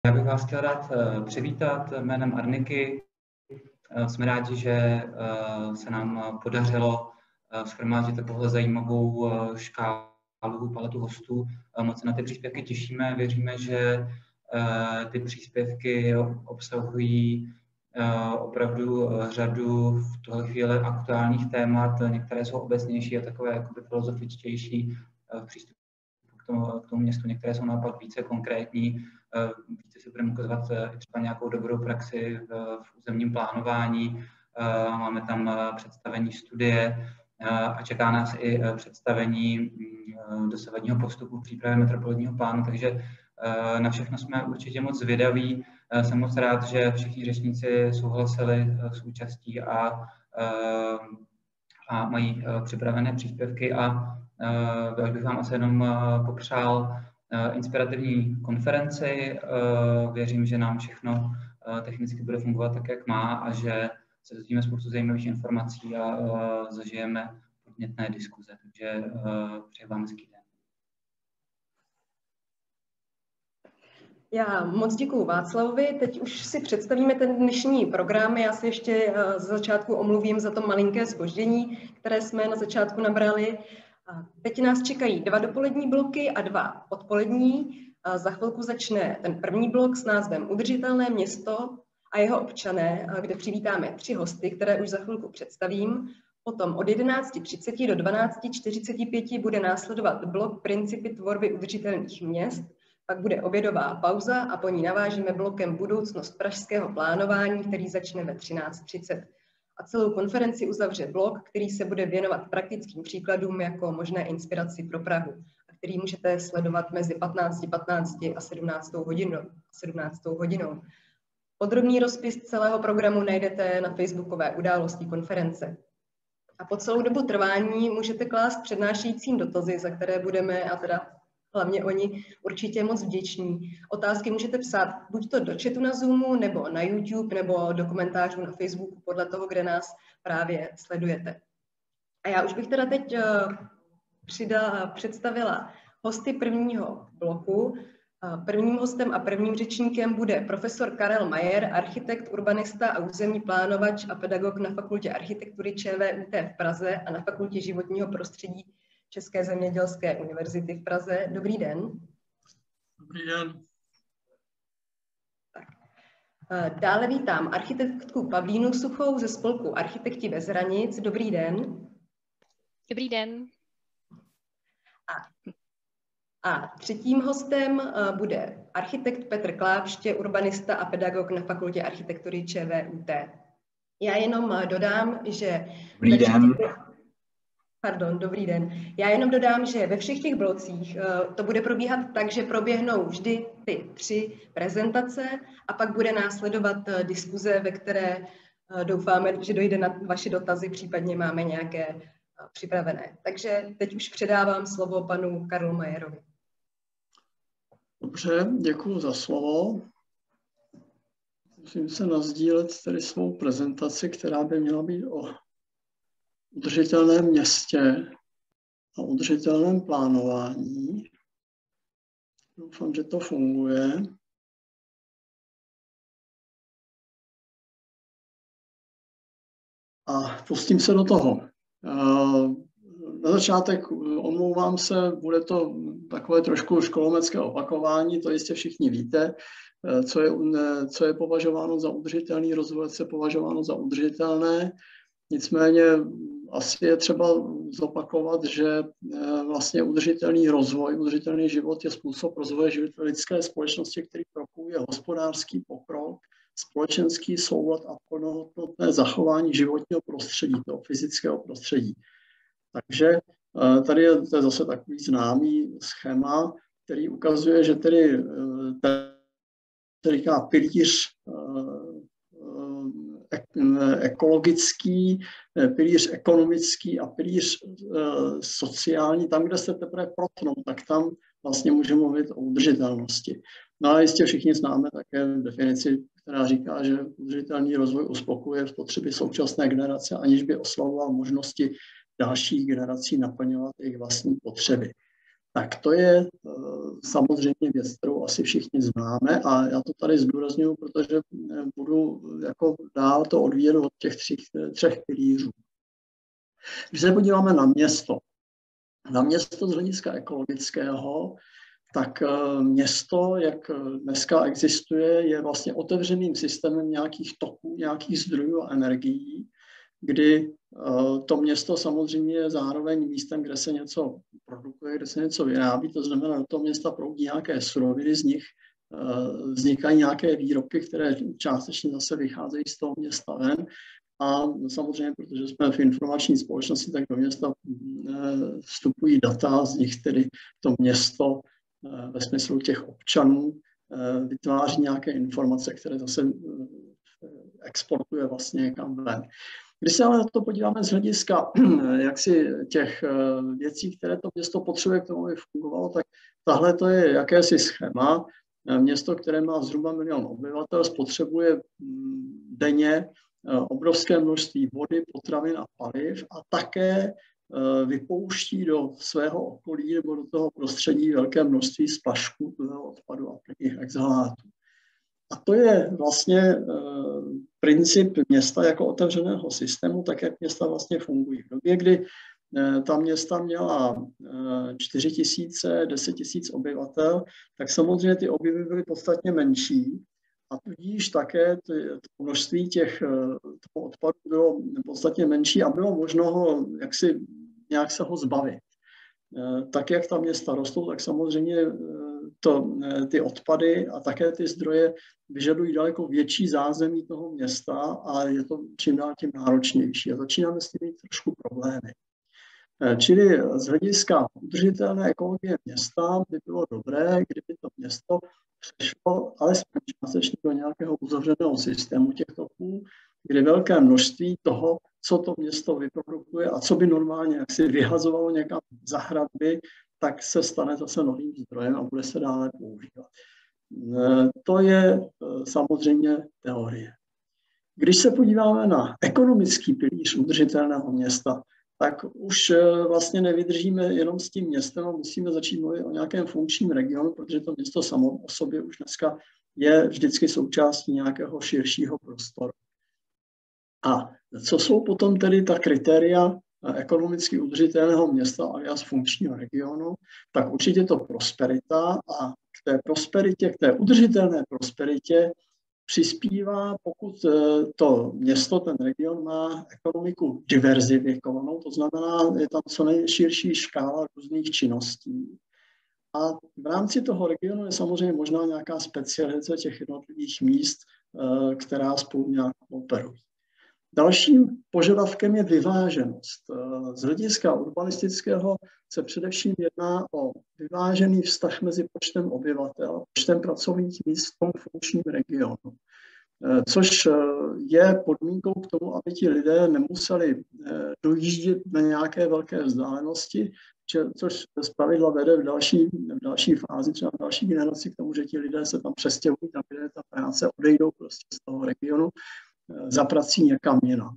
Já bych vás chtěl rád přivítat jménem Arniky. Jsme rádi, že se nám podařilo shromáždit takovou zajímavou škálu, paletu hostů. Moc se na ty příspěvky těšíme. Věříme, že ty příspěvky obsahují opravdu řadu v tuhle chvíli aktuálních témat. Některé jsou obecnější a takové jakoby filozofičtější v přístupu k tomu městu. Některé jsou naopak více konkrétní. Více si budeme ukazovat třeba nějakou dobrou praxi v územním plánování. Máme tam představení studie a čeká nás i představení dosavadního postupu v přípravě metropolitního plánu, takže na všechno jsme určitě moc zvědaví. Jsem moc rád, že všichni řečníci souhlasili s účastí a mají připravené příspěvky a já bych vám asi jenom popřál inspirativní konferenci. Věřím, že nám všechno technicky bude fungovat tak, jak má a že se dozvíme spoustu zajímavých informací a zažijeme podnětné diskuze. Takže přeji vám hezký den. Já moc děkuju Václavovi. Teď už si představíme ten dnešní program. Já se ještě z začátku omluvím za to malinké zpoždění, které jsme na začátku nabrali. Teď nás čekají 2 dopolední bloky a 2 odpolední. Za chvilku začne ten první blok s názvem Udržitelné město a jeho občané, kde přivítáme 3 hosty, které už za chvilku představím. Potom od 11:30 do 12:45 bude následovat blok Principy tvorby udržitelných měst, pak bude obědová pauza a po ní navážeme blokem Budoucnost pražského plánování, který začne ve 13:30. A celou konferenci uzavře blok, který se bude věnovat praktickým příkladům jako možné inspiraci pro Prahu, a který můžete sledovat mezi 15:15 a 17. hodinou. Podrobný rozpis celého programu najdete na facebookové události konference. A po celou dobu trvání můžete klást přednášejícím dotazy, za které budeme, a teda hlavně oni, určitě moc vděční. Otázky můžete psát buď to do chatu na Zoomu, nebo na YouTube, nebo do komentářů na Facebooku, podle toho, kde nás právě sledujete. A já už bych teda teď představila hosty prvního bloku. Prvním hostem a prvním řečníkem bude profesor Karel Mayer, architekt, urbanista a územní plánovač a pedagog na Fakultě architektury ČVUT v Praze a na Fakultě životního prostředí České zemědělské univerzity v Praze. Dobrý den. Dobrý den. Tak. Dále vítám architektku Pavlínu Suchou ze spolku Architekti bez hranic. Dobrý den. Dobrý den. A třetím hostem bude architekt Petr Klápště, urbanista a pedagog na Fakultě architektury ČVUT. Já jenom dodám, že... Dobrý den. Dobrý den. Já jenom dodám, že ve všech těch blocích to bude probíhat tak, že proběhnou vždy ty 3 prezentace a pak bude následovat diskuze, ve které doufáme, že dojde na vaše dotazy, případně máme nějaké připravené. Takže teď už předávám slovo panu Karlu Mayerovi. Dobře, děkuji za slovo. Musím se nasdílet tedy svou prezentaci, která by měla být o udržitelném městě a udržitelném plánování. Doufám, že to funguje. A pustím se do toho. Na začátek omlouvám se, bude to takové trošku školometské opakování, to jistě všichni víte, co je považováno za udržitelný rozvoj, co je považováno za udržitelné. Nicméně asi je třeba zopakovat, že vlastně udržitelný rozvoj, udržitelný život je způsob rozvoje lidské společnosti, který propojuje hospodářský pokrok, společenský soulad a plnohodnotné zachování životního prostředí, toho fyzického prostředí. Takže tady je zase takový známý schéma, který ukazuje, že tedy říká pilíř ekologický, pilíř ekonomický a pilíř sociální. Tam, kde se teprve protnou, tak tam vlastně můžeme mluvit o udržitelnosti. No a jistě všichni známe také definici, která říká, že udržitelný rozvoj uspokojuje potřeby současné generace, aniž by oslavoval možnosti dalších generací naplňovat jejich vlastní potřeby. Tak to je samozřejmě věc, kterou asi všichni známe a já to tady zdůrazňuji, protože budu jako dál to odvíjet od těch třech pilířů. Když se podíváme na město z hlediska ekologického, tak město, jak dneska existuje, je vlastně otevřeným systémem nějakých toků, nějakých zdrojů a energií, kdy to město samozřejmě je zároveň místem, kde se něco produkuje, kde se něco vyrábí, to znamená, do toho města proudí nějaké suroviny, z nich vznikají nějaké výrobky, které částečně zase vycházejí z toho města ven. A samozřejmě, protože jsme v informační společnosti, tak do města vstupují data, z nich tedy to město ve smyslu těch občanů vytváří nějaké informace, které zase exportuje vlastně někam ven. Když se ale na to podíváme z hlediska jaksi těch věcí, které to město potřebuje k tomu, aby fungovalo, tak tahle to je jakési schéma. Město, které má zhruba 1 milion obyvatel, spotřebuje denně obrovské množství vody, potravin a paliv a také vypouští do svého okolí nebo do toho prostředí velké množství splašků, odpadu a plynných exhalátů. A to je vlastně princip města jako otevřeného systému, tak jak města vlastně fungují. V době, kdy ta města měla 4 000, 10 000 obyvatel, tak samozřejmě ty objevy byly podstatně menší a tudíž také to množství toho odpadu bylo podstatně menší a bylo možno ho nějak se ho zbavit. Tak, jak ta města rostou, tak samozřejmě ty odpady a také ty zdroje vyžadují daleko větší zázemí toho města a je to čím dál tím náročnější. A začínáme s tím mít trošku problémy. Čili z hlediska udržitelné ekologie města by bylo dobré, kdyby to město přešlo alespoň částečně do nějakého uzavřeného systému těch toků, kdy velké množství toho, co to město vyprodukuje a co by normálně jaksi vyhazovalo někam za hradby, tak se stane zase novým zdrojem a bude se dále používat. To je samozřejmě teorie. Když se podíváme na ekonomický pilíř udržitelného města, tak už vlastně nevydržíme jenom s tím městem a musíme začít mluvit o nějakém funkčním regionu, protože to město samo o sobě už dneska je vždycky součástí nějakého širšího prostoru. A co jsou potom tedy ta kritéria ekonomicky udržitelného města alias funkčního regionu, tak určitě to prosperita a k té prosperitě, k té udržitelné prosperitě přispívá, pokud to město, ten region má ekonomiku diverzifikovanou, to znamená, je tam co nejširší škála různých činností. A v rámci toho regionu je samozřejmě možná nějaká specializace těch jednotlivých míst, která spolu nějak operují. Dalším požadavkem je vyváženost. Z hlediska urbanistického se především jedná o vyvážený vztah mezi počtem obyvatel a počtem pracovních míst v tom funkčním regionu, což je podmínkou k tomu, aby ti lidé nemuseli dojíždět na nějaké velké vzdálenosti, což zpravidla vede v další fázi, třeba v další generaci k tomu, že ti lidé se tam přestěhují, tam kde ta práce odejdou prostě z toho regionu za prací někam jinam.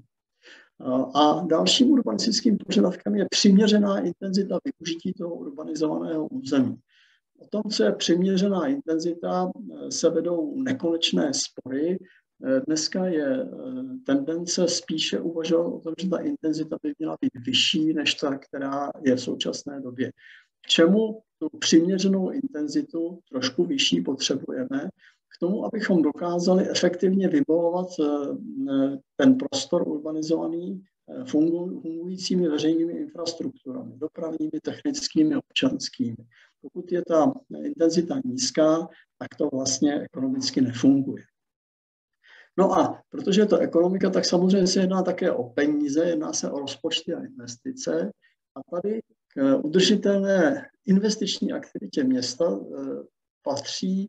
A dalším urbanistickým požadavkem je přiměřená intenzita využití toho urbanizovaného území. O tom, co je přiměřená intenzita, se vedou nekonečné spory. Dneska je tendence spíše uvažovat o tom, že ta intenzita by měla být vyšší než ta, která je v současné době. K čemu tu přiměřenou intenzitu trošku vyšší potřebujeme? K tomu, abychom dokázali efektivně vybavovat ten prostor urbanizovaný fungujícími veřejnými infrastrukturami, dopravními, technickými, občanskými. Pokud je ta intenzita nízká, tak to vlastně ekonomicky nefunguje. No a protože je to ekonomika, tak samozřejmě se jedná také o peníze, jedná se o rozpočty a investice. A tady k udržitelné investiční aktivitě města patří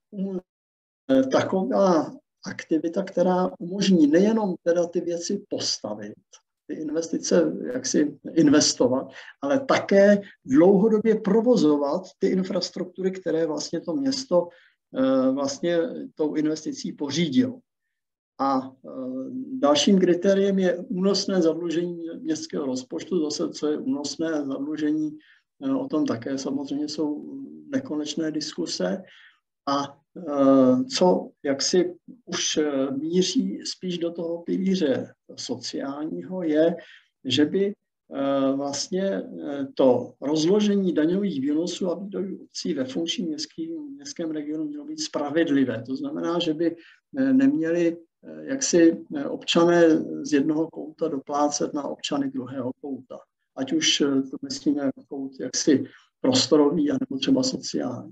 taková aktivita, která umožní nejenom teda ty věci postavit, ty investice jaksi investovat, ale také dlouhodobě provozovat ty infrastruktury, které vlastně to město vlastně tou investicí pořídilo. A dalším kritériem je únosné zadlužení městského rozpočtu, zase co je únosné zadlužení o tom také samozřejmě jsou nekonečné diskuse. A co jaksi už míří spíš do toho pilíře sociálního, je, že by vlastně to rozložení daňových výnosů a výdajů obcí ve funkčním městském regionu mělo být spravedlivé. To znamená, že by neměli jaksi občané z jednoho kouta doplácet na občany druhého kouta. Ať už to myslíme kout jaksi prostorový, anebo třeba sociální.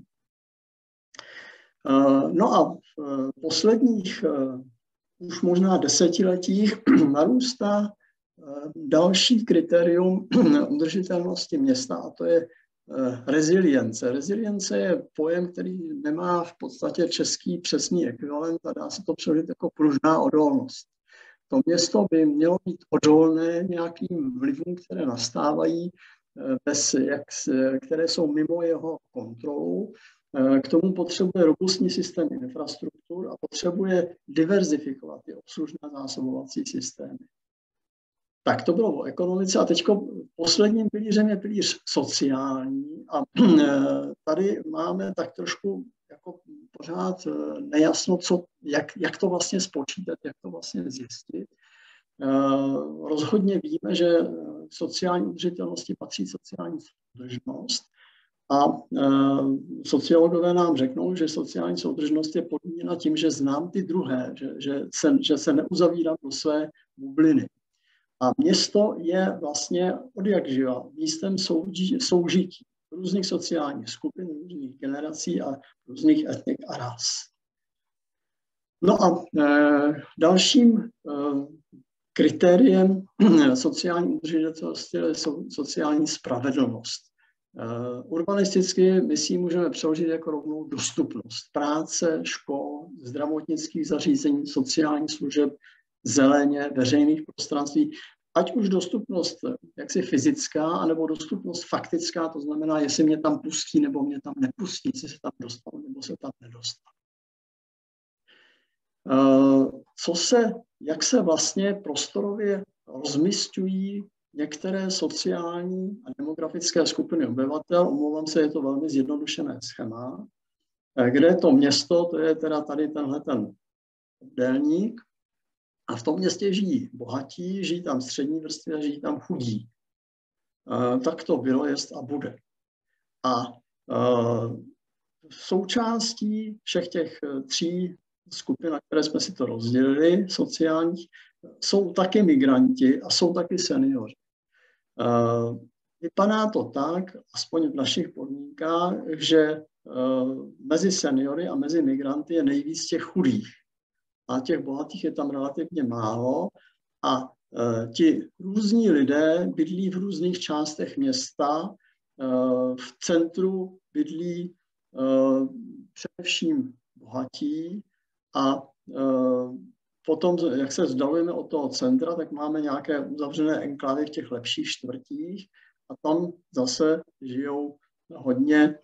No a v posledních už možná desetiletích narůstá další kritérium udržitelnosti města, a to je rezilience. Rezilience je pojem, který nemá v podstatě český přesný ekvivalent a dá se to přeložit jako pružná odolnost. To město by mělo být odolné nějakým vlivům, které nastávají, které jsou mimo jeho kontrolu. K tomu potřebuje robustní systém infrastruktur a potřebuje diverzifikovat ty obslužné zásobovací systémy. Tak to bylo o ekonomice a teď posledním pilířem je pilíř sociální a tady máme tak trošku jako pořád nejasno, jak to vlastně spočítat, jak to vlastně zjistit. Rozhodně víme, že sociální udržitelnosti patří sociální soudržnost a sociologové nám řeknou, že sociální soudržnost je podmíněna tím, že znám ty druhé, že se neuzavírám do své bubliny. A město je vlastně odjakživa místem soužití různých sociálních skupin, různých generací a různých etnik a ras. No a dalším kritériem sociální udržitelnosti je sociální spravedlnost. Urbanisticky my si ji můžeme přeložit jako rovnou dostupnost práce, škol, zdravotnických zařízení, sociálních služeb, zeleně, veřejných prostranství, ať už dostupnost jaksi fyzická, anebo dostupnost faktická, to znamená, jestli mě tam pustí, nebo mě tam nepustí, jestli se tam dostanu, nebo se tam nedostanu. Jak se vlastně prostorově rozmisťují některé sociální a demografické skupiny obyvatel, omlouvám se, je to velmi zjednodušené schéma, kde je to město, to je teda tady tenhle ten obdélník, a v tom městě žijí bohatí, žijí tam střední vrstvy a žijí tam chudí. Tak to bylo, jest a bude. A součástí všech těch tří skupin, na které jsme si to rozdělili, sociálních, jsou taky migranti a jsou taky seniori. Vypadá to tak, aspoň v našich podmínkách, že mezi seniory a mezi migranty je nejvíc těch chudých. A těch bohatých je tam relativně málo a ti různí lidé bydlí v různých částech města, v centru bydlí především bohatí a potom, jak se vzdalujeme od toho centra, tak máme nějaké uzavřené enklávy v těch lepších čtvrtích a tam zase žijou hodně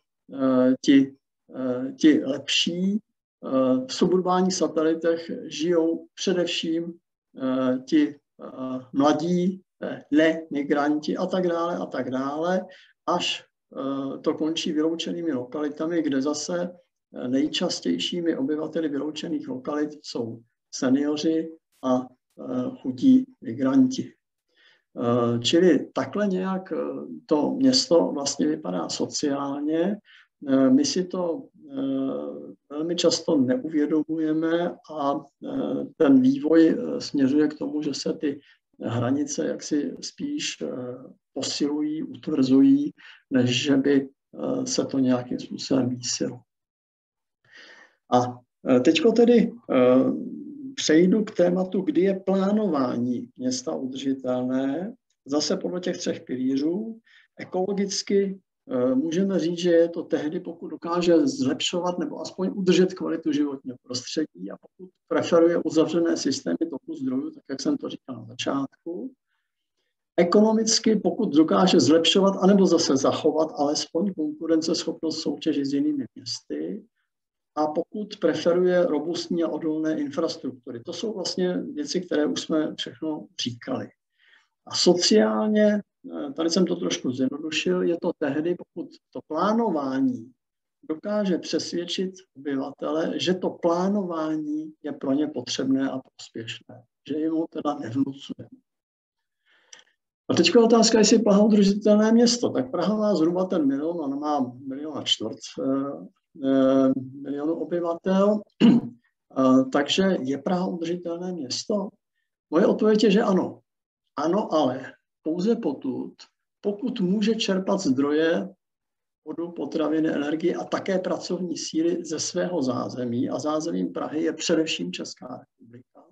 ti lepší. V suburbánních satelitech žijou především ti mladí, migranti a tak dále, až to končí vyloučenými lokalitami, kde zase nejčastějšími obyvateli vyloučených lokalit jsou seniori a chudí migranti. Čili takhle nějak to město vlastně vypadá sociálně. My si to velmi často neuvědomujeme a ten vývoj směřuje k tomu, že se ty hranice jaksi spíš posilují, utvrzují, než že by se to nějakým způsobem mísilo. A teďko tedy přejdu k tématu, kdy je plánování města udržitelné, zase podle těch třech pilířů. Ekologicky můžeme říct, že je to tehdy, pokud dokáže zlepšovat nebo aspoň udržet kvalitu životního prostředí a pokud preferuje uzavřené systémy toku zdrojů, tak jak jsem to říkal na začátku. Ekonomicky, pokud dokáže zlepšovat anebo zase zachovat alespoň konkurenceschopnost soutěži s jinými městy a pokud preferuje robustní a odolné infrastruktury. To jsou vlastně věci, které už jsme všechno říkali. A sociálně tady jsem to trošku zjednodušil, je to tehdy, pokud to plánování dokáže přesvědčit obyvatele, že to plánování je pro ně potřebné a prospěšné, že jim ho teda nevnucuje. A teď je otázka, jestli je Praha udržitelné město. Tak Praha má zhruba ten milion, ona má 1,25 milionu obyvatel, takže je Praha udržitelné město? Moje odpověď je, že ano. Ano, ale pouze pokud může čerpat zdroje, vodu, potraviny, energie a také pracovní síly ze svého zázemí. A zázemím Prahy je především Česká republika.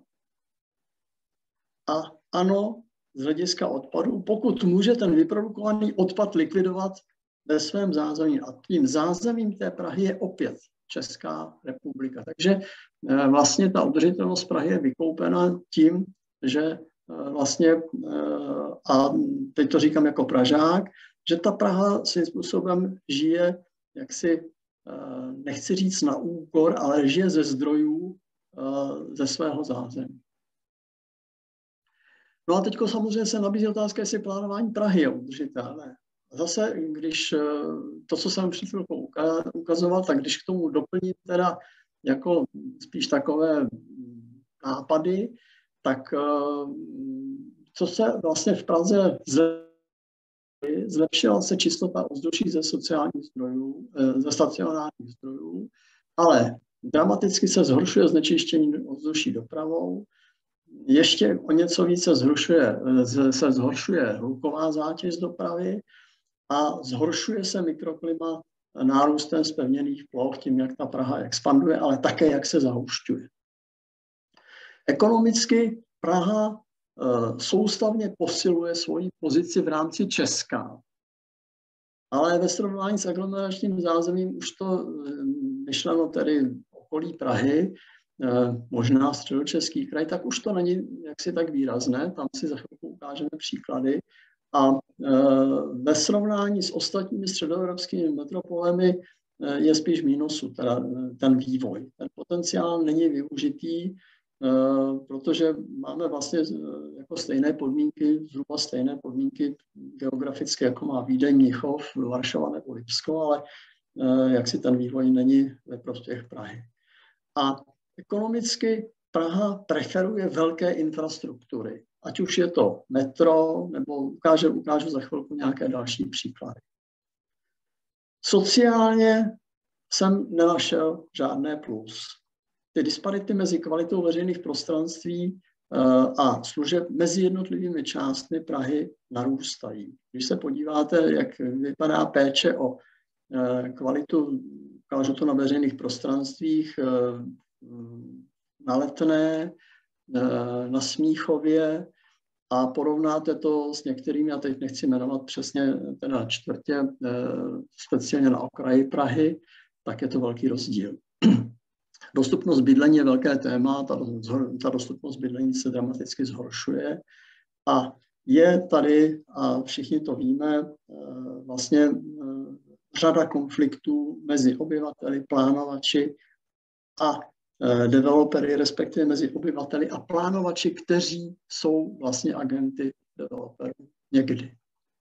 A ano, z hlediska odpadu, pokud může ten vyprodukovaný odpad likvidovat ve svém zázemí. A tím zázemím té Prahy je opět Česká republika. Takže vlastně ta udržitelnost Prahy je vykoupena tím, že vlastně, a teď to říkám jako Pražák, že ta Praha svým způsobem žije, jaksi, nechci říct na úkor, ale žije ze zdrojů ze svého zázemí. No a teď samozřejmě se nabízí otázka, jestli plánování Prahy je udržitelné. Zase, když to, co jsem před chvilkou ukazoval, tak když k tomu doplním teda jako spíš takové nápady, tak co se vlastně v Praze zlepšila se čistota ovzduší ze sociálních zdrojů, ze stacionárních zdrojů, ale dramaticky se zhoršuje znečištění ovzduší dopravou, ještě o něco více se zhoršuje hluková zátěž z dopravy a zhoršuje se mikroklima nárůstem zpevněných ploch, tím, jak ta Praha expanduje, ale také, jak se zahušťuje. Ekonomicky Praha soustavně posiluje svoji pozici v rámci Česka, ale ve srovnání s aglomeračním zázemím už to myšleno tedy okolí Prahy, možná středočeský kraj, tak už to není jaksi tak výrazné, tam si za chvilku ukážeme příklady. A ve srovnání s ostatními středoevropskými metropolemi je spíš mínusu, teda ten vývoj. Ten potenciál není využitý, protože máme vlastně jako stejné podmínky, zhruba stejné podmínky geografické, jako má Vídeň, Mnichov, Varšava nebo Lipsko, ale jaksi ten vývoj není ve prospěch Prahy. A ekonomicky Praha preferuje velké infrastruktury, ať už je to metro, nebo ukážu za chvilku nějaké další příklady. Sociálně jsem nenašel žádné plus. Ty disparity mezi kvalitou veřejných prostranství a služeb mezi jednotlivými částmi Prahy narůstají. Když se podíváte, jak vypadá péče o kvalitu, ukážu to na veřejných prostranstvích, na Letné, na Smíchově a porovnáte to s některými, já teď nechci jmenovat přesně teda čtvrtě, speciálně na okraji Prahy, tak je to velký rozdíl. Dostupnost bydlení je velké téma, ta dostupnost bydlení se dramaticky zhoršuje a je tady, a všichni to víme, vlastně řada konfliktů mezi obyvateli, plánovači a developery, respektive mezi obyvateli a plánovači, kteří jsou vlastně agenty developerů někdy.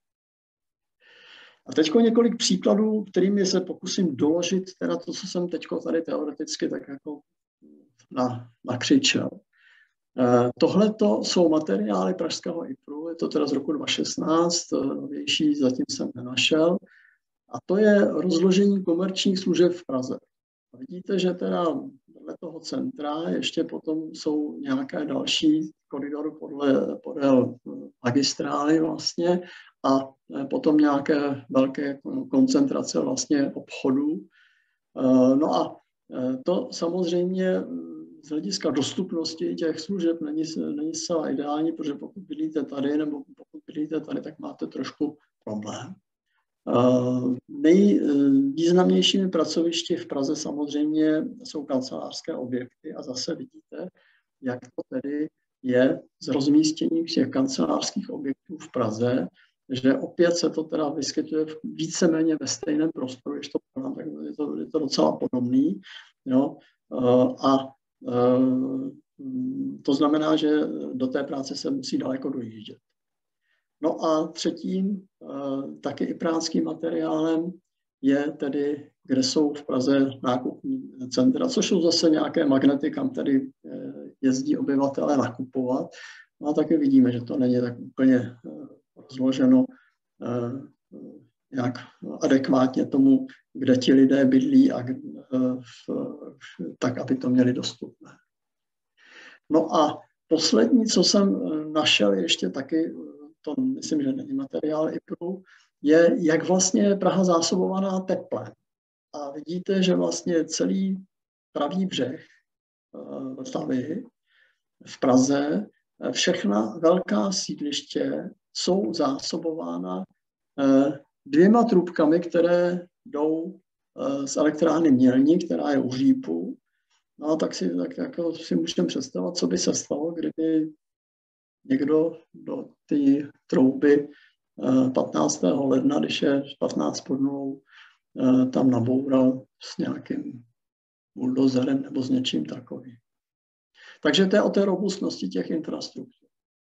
A teď několik příkladů, kterými se pokusím doložit teda to, co jsem teď tady teoreticky tak jako nakřičel. Tohleto jsou materiály pražského IPRu, je to teda z roku 2016, novější zatím jsem nenašel. A to je rozložení komerčních služeb v Praze. A vidíte, že teda podle toho centra ještě potom jsou nějaké další koridory podél magistrály vlastně a potom nějaké velké koncentrace vlastně obchodů. No a to samozřejmě z hlediska dostupnosti těch služeb není zcela ideální, protože pokud bydlíte tady nebo pokud bydlíte tady, tak máte trošku problém. Nejvýznamnějšími pracovišti v Praze samozřejmě jsou kancelářské objekty a zase vidíte, jak to tedy je s rozmístěním těch kancelářských objektů v Praze, že opět se to teda vyskytuje víceméně ve stejném prostoru, když to podám, tak je to docela podobný. Jo? To znamená, že do té práce se musí daleko dojíždět. No a třetím, taky i pránským materiálem, je tedy, kde jsou v Praze nákupní centra, což jsou zase nějaké magnety, kam tedy jezdí obyvatelé nakupovat. No a taky vidíme, že to není tak úplně rozloženo jak adekvátně tomu, kde ti lidé bydlí, a tak, aby to měli dostupné. No a poslední, co jsem našel ještě taky, to myslím, že není materiál IPRu, je, jak vlastně je Praha zásobovaná teplem. A vidíte, že vlastně celý pravý břeh Vltavy v Praze, všechna velká sídliště jsou zásobována 2 trubkami, které jdou z elektrárny Mělník, která je u Řípu. No a tak jako si můžeme představit, co by se stalo, kdyby někdo do té trouby 15. ledna, když je 15 pod nulou, tam naboural s nějakým buldozerem nebo s něčím takovým. Takže to je o té robustnosti těch infrastruktur.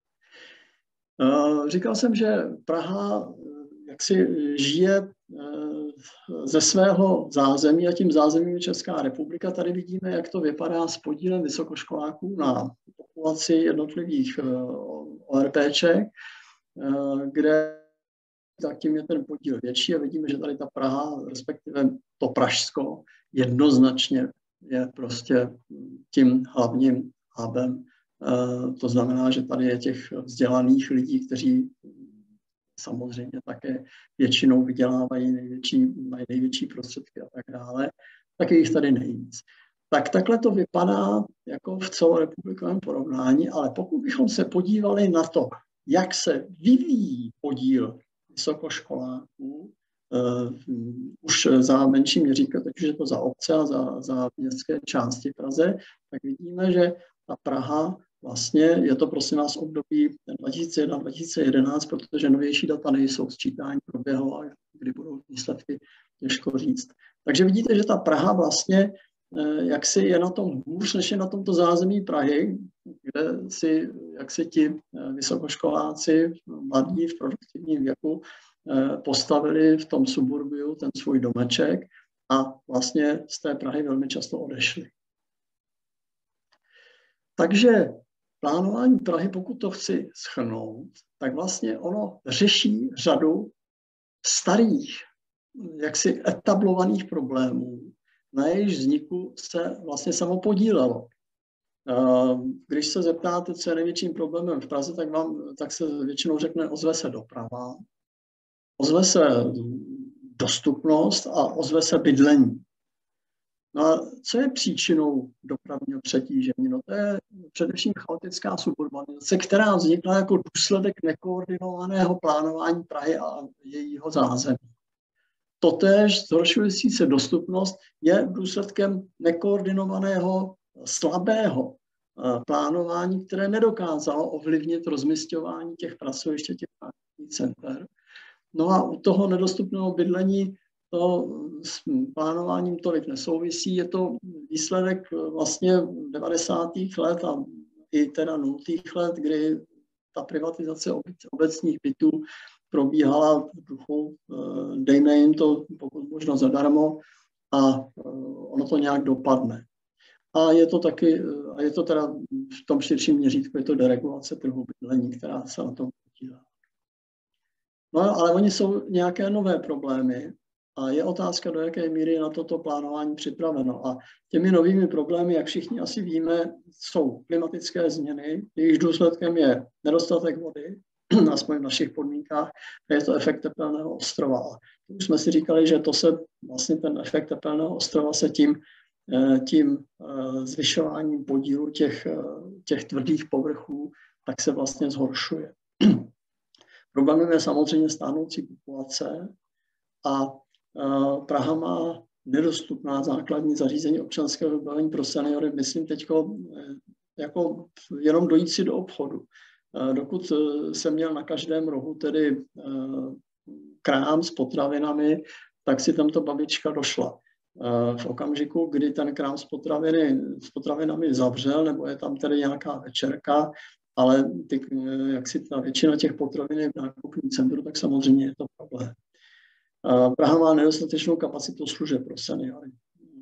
Říkal jsem, že Praha jaksi žije ze svého zázemí a tím zázemím je Česká republika. Tady vidíme, jak to vypadá s podílem vysokoškoláků na populaci jednotlivých ORPček, kde tak tím je ten podíl větší a vidíme, že tady ta Praha, respektive to Pražsko, jednoznačně je prostě tím hlavním hubem. To znamená, že tady je těch vzdělaných lidí, kteří samozřejmě také většinou vydělávají mají největší prostředky a tak dále, tak je jich tady nejvíc. Tak takhle to vypadá jako v celorepublikovém porovnání, ale pokud bychom se podívali na to, jak se vyvíjí podíl vysokoškoláků, už za menší měřítko, teď už je to za obce a za městské části Praze, tak vidíme, že ta Praha vlastně je to prosím nás období 2001-2011, protože novější data nejsou, sčítání proběhlo a kdy budou výsledky, těžko říct. Takže vidíte, že ta Praha vlastně jaksi je na tom hůř, než je na tomto zázemí Prahy, kde si jaksi ti vysokoškoláci, mladí v produktivním věku, postavili v tom suburbiu ten svůj domeček a vlastně z té Prahy velmi často odešli. Takže plánování Prahy, pokud to chci shrnout, tak vlastně ono řeší řadu starých, jaksi etablovaných problémů, na jejich vzniku se vlastně samo podílelo. Když se zeptáte, co je největším problémem v Praze, tak se většinou řekne, ozve se doprava, ozve se dostupnost a ozve se bydlení. No a co je příčinou dopravního přetížení? No to je především chaotická suburbanizace, která vznikla jako důsledek nekoordinovaného plánování Prahy a jejího zázemí. Totéž zhoršující se dostupnost je důsledkem nekoordinovaného, slabého plánování, které nedokázalo ovlivnit rozmisťování těch pracovišť, těch nákupních center. No a u toho nedostupného bydlení to s plánováním tolik nesouvisí. Je to výsledek vlastně 90. let a i teda 0. let, kdy ta privatizace obecních bytů probíhala v duchu, dejme jim to pokud možno zadarmo a ono to nějak dopadne. A je to taky, a je to teda v tom širším měřítku, je to deregulace trhu bydlení, která se na tom podílá. No ale oni jsou nějaké nové problémy a je otázka, do jaké míry je na toto plánování připraveno. A těmi novými problémy, jak všichni asi víme, jsou klimatické změny, jejichž důsledkem je nedostatek vody, aspoň v našich podmínkách, a je to efekt tepelného ostrova. Už jsme si říkali, že to se vlastně ten efekt tepelného ostrova se tím zvyšováním podílu těch tvrdých povrchů, tak se vlastně zhoršuje. Problémem je samozřejmě stárnoucí populace a Praha má nedostupná základní zařízení občanského vybavení pro seniory, myslím teď jako jenom dojít si do obchodu. Dokud jsem měl na každém rohu tedy krám s potravinami, tak si tamto babička došla. V okamžiku, kdy ten krám s potravinami zavřel, nebo je tam tedy nějaká večerka ale jak si ta většina těch potravin je v nákupním centru, tak samozřejmě je to problém. Praha má nedostatečnou kapacitu služeb pro seniory.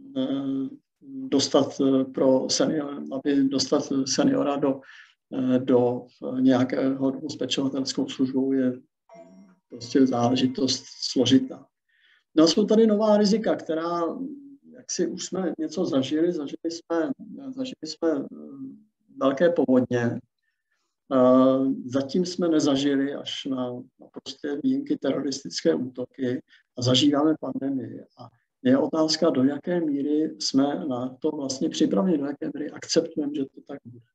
Aby dostat seniora do nějakého domu s pečovatelskou službou je prostě záležitost složitá. No, jsou tady nová rizika, která, jak si už jsme něco zažili jsme velké povodně. Zatím jsme nezažili až na prostě výjimky teroristické útoky a zažíváme pandemii. A je otázka, do jaké míry jsme na to vlastně připraveni, do jaké míry akceptujeme, že to tak bude.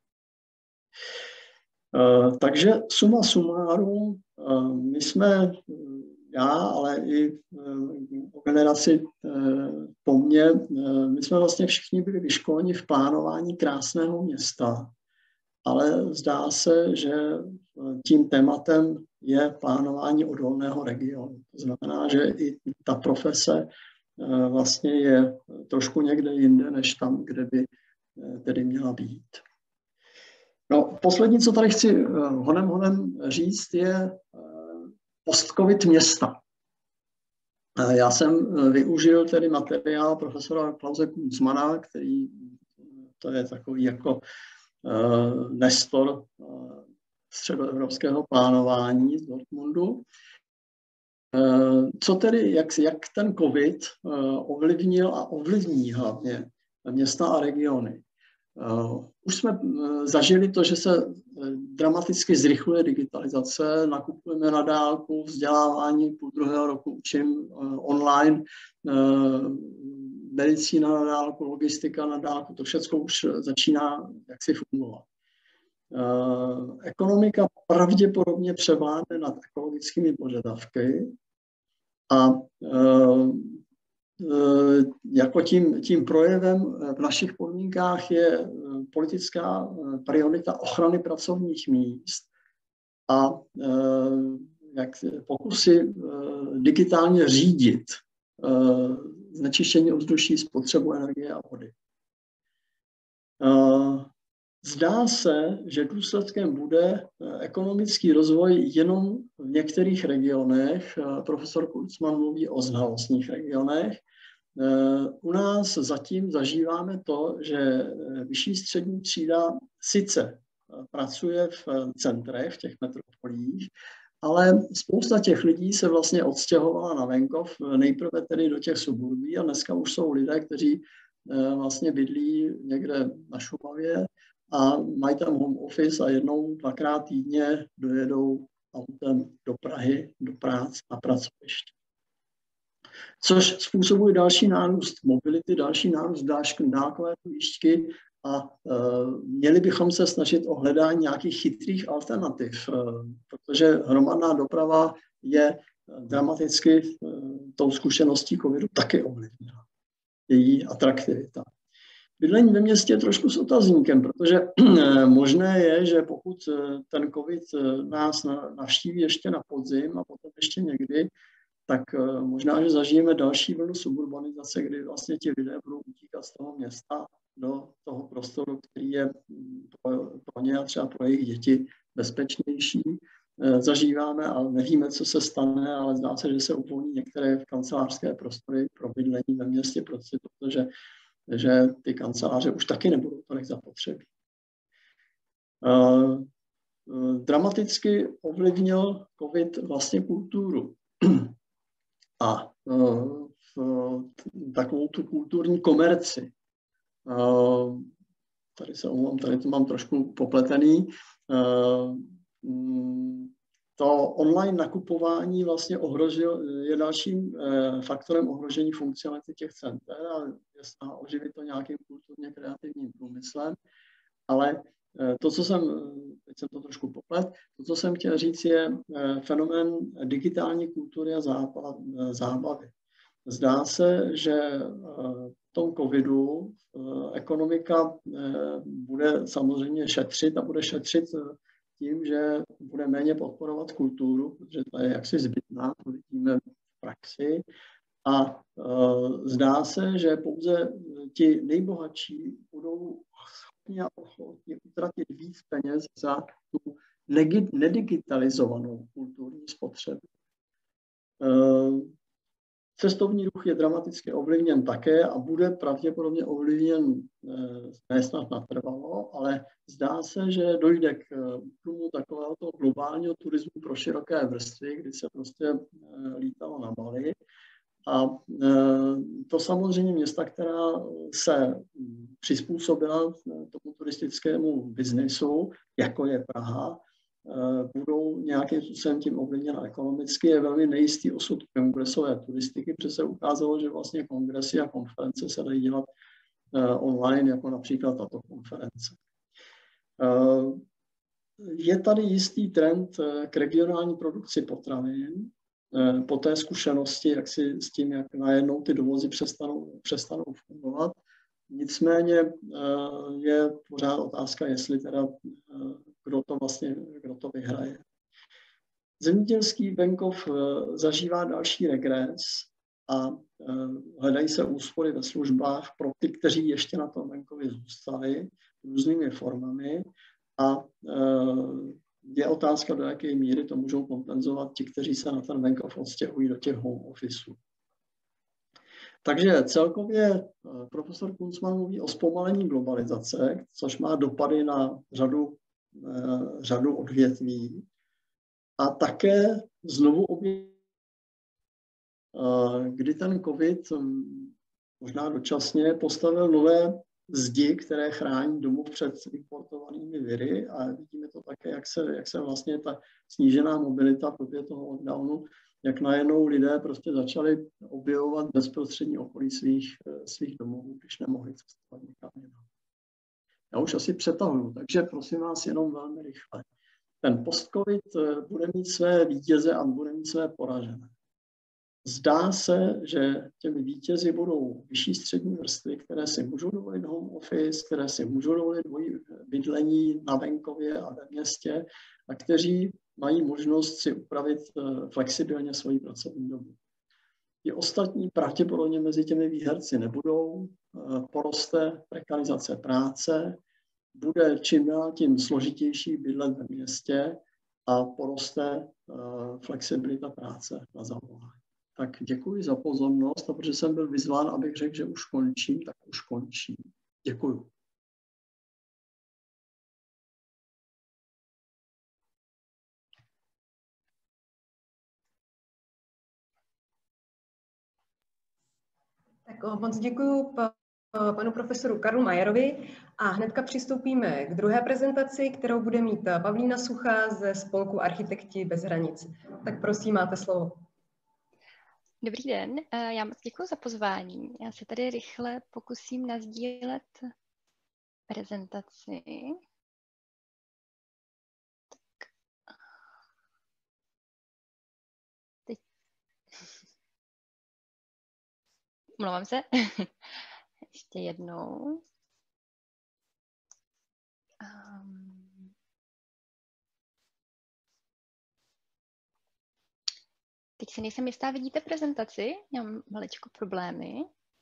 Takže suma sumárum, my jsme, já, ale i o generaci po mně, my jsme vlastně všichni byli vyškoleni v plánování krásného města, ale zdá se, že tím tématem je plánování odolného regionu. To znamená, že i ta profese vlastně je trošku někde jinde, než tam, kde by tedy měla být. No, poslední, co tady chci honem říct, je post-covid města. Já jsem využil tedy materiál profesora Klause Kunzmana, který to je takový jako nestor středoevropského plánování z Dortmundu. Co tedy, jak ten covid ovlivnil a ovlivní hlavně města a regiony. Už jsme zažili to, že se dramaticky zrychluje digitalizace, nakupujeme na dálku, vzdělávání půl druhého roku učím online, medicína na dálku, logistika na dálku, to všechno už začíná jaksi fungovat. Ekonomika pravděpodobně převládne nad ekologickými požadavky a jako tím projevem v našich podmínkách je politická priorita ochrany pracovních míst a pokusy digitálně řídit znečištění ovzduší, spotřebu energie a vody. Zdá se, že důsledkem bude ekonomický rozvoj jenom v některých regionech. Profesor Kunzman mluví o znalostních regionech. U nás zatím zažíváme to, že vyšší střední třída sice pracuje v centrech, v těch metropolích, ale spousta těch lidí se vlastně odstěhovala na venkov, nejprve tedy do těch suburbí a dneska už jsou lidé, kteří vlastně bydlí někde na Šumavě a mají tam home office a jednou, dvakrát týdně dojedou autem do Prahy, do práce a pracoviště. Což způsobuje další nárůst mobility, další nárůst dálkové výšky a měli bychom se snažit o hledání nějakých chytrých alternativ, protože hromadná doprava je dramaticky tou zkušeností covidu taky ovlivněna. Její atraktivita. Bydlení ve městě je trošku s otazníkem, protože možné je, že pokud ten covid nás navštíví ještě na podzim a potom ještě někdy, tak možná, že zažijeme další vlnu suburbanizace, kdy vlastně ti lidé budou utíkat z toho města do toho prostoru, který je pro ně a třeba pro jejich děti bezpečnější. Zažíváme, ale nevíme, co se stane, ale zdá se, že se uvolní některé kancelářské prostory pro bydlení ve městě, protože ty kanceláře už taky nebudou tolik zapotřebí. Dramaticky ovlivnil covid vlastně kulturu a takovou tu kulturní komerci. Tady se omlouvám, tady to mám trošku popletený. To online nakupování vlastně je dalším faktorem ohrožení funkcionality těch center a je snaha oživit to nějakým kulturně kreativním průmyslem. Ale to, co teď jsem to trošku poplet, to, co jsem chtěl říct, je fenomén digitální kultury a zábavy. Zdá se, že v tom covidu ekonomika bude samozřejmě šetřit a bude šetřit tím, že bude méně podporovat kulturu, protože to je jaksi zbytná, to vidíme v praxi. A zdá se, že pouze ti nejbohatší budou a ochotni utratit víc peněz za tu nedigitalizovanou kulturní spotřebu. Cestovní ruch je dramaticky ovlivněn také a bude pravděpodobně ovlivněn ne snad natrvalo, ale zdá se, že dojde k útlumu takového toho globálního turismu pro široké vrstvy, kdy se prostě lítalo na Bali. A to samozřejmě města, která se přizpůsobila tomu turistickému biznesu, jako je Praha, budou nějakým způsobem tím ovlivněna ekonomicky. Je velmi nejistý osud kongresové turistiky, protože se ukázalo, že vlastně kongresy a konference se dají dělat online, jako například tato konference. Je tady jistý trend k regionální produkci potravin, po té zkušenosti, jak si s tím, jak najednou ty dovozy přestanou fungovat. Nicméně je pořád otázka, jestli teda kdo to vyhraje. Zemědělský venkov zažívá další regres a hledají se úspory ve službách pro ty, kteří ještě na tom venkově zůstali různými formami a je otázka, do jaké míry to můžou kompenzovat ti, kteří se na ten venkov odstěhují do těch home officeů. Takže celkově profesor Kunzman mluví o zpomalení globalizace, což má dopady na řadu odvětví. A také znovu kdy ten COVID možná dočasně postavil nové zdi, které chrání domov před importovanými viry a vidíme to také, jak se vlastně ta snížená mobilita v době toho lockdownu, jak najednou lidé prostě začali objevovat bezprostřední okolí svých domovů, když nemohli cestovat někam jinam. Já už asi přetahuju, takže prosím vás jenom velmi rychle. Ten post-covid bude mít své vítěze a bude mít své poražené. Zdá se, že těmi vítězi budou vyšší střední vrstvy, které si můžou dovolit home office, které si můžou dovolit bydlení na venkově a ve městě a kteří mají možnost si upravit flexibilně svoji pracovní dobu. Ti ostatní pravděpodobně mezi těmi výherci nebudou, poroste prekarizace práce, bude čím dál tím složitější bydlet ve městě a poroste flexibilita práce na zavolání. Tak děkuji za pozornost a protože jsem byl vyzván, abych řekl, že už končím, tak už končím. Děkuji. Tak moc děkuji panu profesoru Karlu Majerovi a hnedka přistoupíme k druhé prezentaci, kterou bude mít Pavlína Suchá ze spolku Architekti bez hranic. Tak prosím, máte slovo. Dobrý den, já moc děkuji za pozvání. Já se tady rychle pokusím nasdílet prezentaci. Teď. Omlouvám se. Ještě jednou. Teď si nejsem jistá, vidíte prezentaci? Já mám maličko problémy.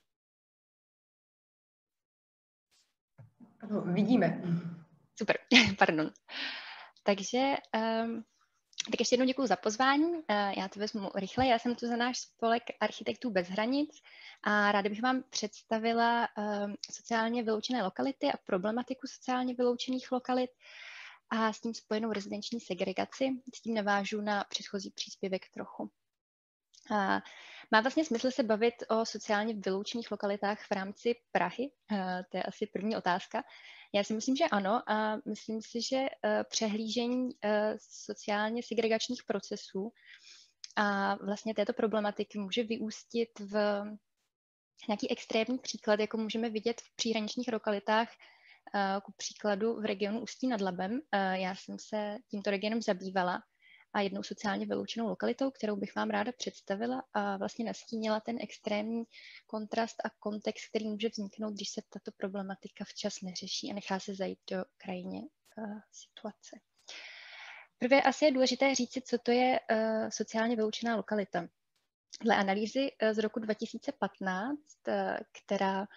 Ano, vidíme. Super, pardon. Takže tak ještě jednou děkuji za pozvání. Já to vezmu rychle. Já jsem tu za náš spolek Architektů bez hranic a ráda bych vám představila sociálně vyloučené lokality a problematiku sociálně vyloučených lokalit a s tím spojenou rezidenční segregaci. S tím navážu na předchozí příspěvek trochu. Má vlastně smysl se bavit o sociálně vyloučených lokalitách v rámci Prahy? To je asi první otázka. Já si myslím, že ano a myslím si, že přehlížení sociálně segregačních procesů a vlastně této problematiky může vyústit v nějaký extrémní příklad, jako můžeme vidět v příhraničních lokalitách, ku příkladu v regionu Ústí nad Labem. Já jsem se tímto regionem zabývala a jednou sociálně vyloučenou lokalitou, kterou bych vám ráda představila a vlastně nastínila ten extrémní kontrast a kontext, který může vzniknout, když se tato problematika včas neřeší a nechá se zajít do krajně situace. Prvé asi je důležité říci, co to je sociálně vyloučená lokalita. Dle analýzy z roku 2015, která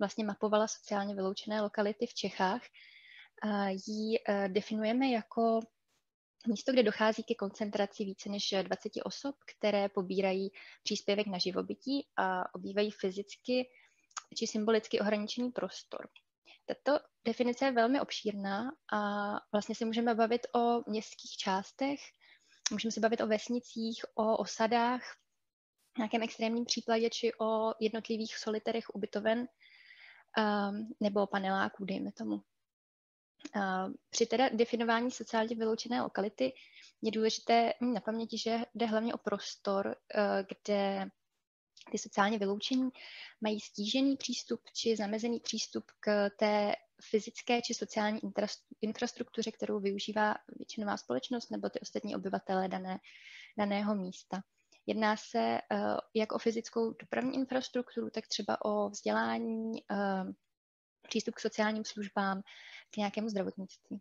vlastně mapovala sociálně vyloučené lokality v Čechách, ji definujeme jako místo, kde dochází ke koncentraci více než 20 osob, které pobírají příspěvek na živobytí a obývají fyzicky či symbolicky ohraničený prostor. Tato definice je velmi obšírná a vlastně si můžeme bavit o městských částech, můžeme se bavit o vesnicích, o osadách, v nějakém extrémním případě, či o jednotlivých solitérech ubytoven nebo paneláků, dejme tomu. Při teda definování sociálně vyloučené lokality je důležité mít na paměti, že jde hlavně o prostor, kde ty sociálně vyloučení mají stížený přístup či zamezený přístup k té fyzické či sociální infrastruktuře, kterou využívá většinová společnost nebo ty ostatní obyvatelé daného místa. Jedná se jak o fyzickou dopravní infrastrukturu, tak třeba o vzdělání, přístup k sociálním službám, k nějakému zdravotnictví.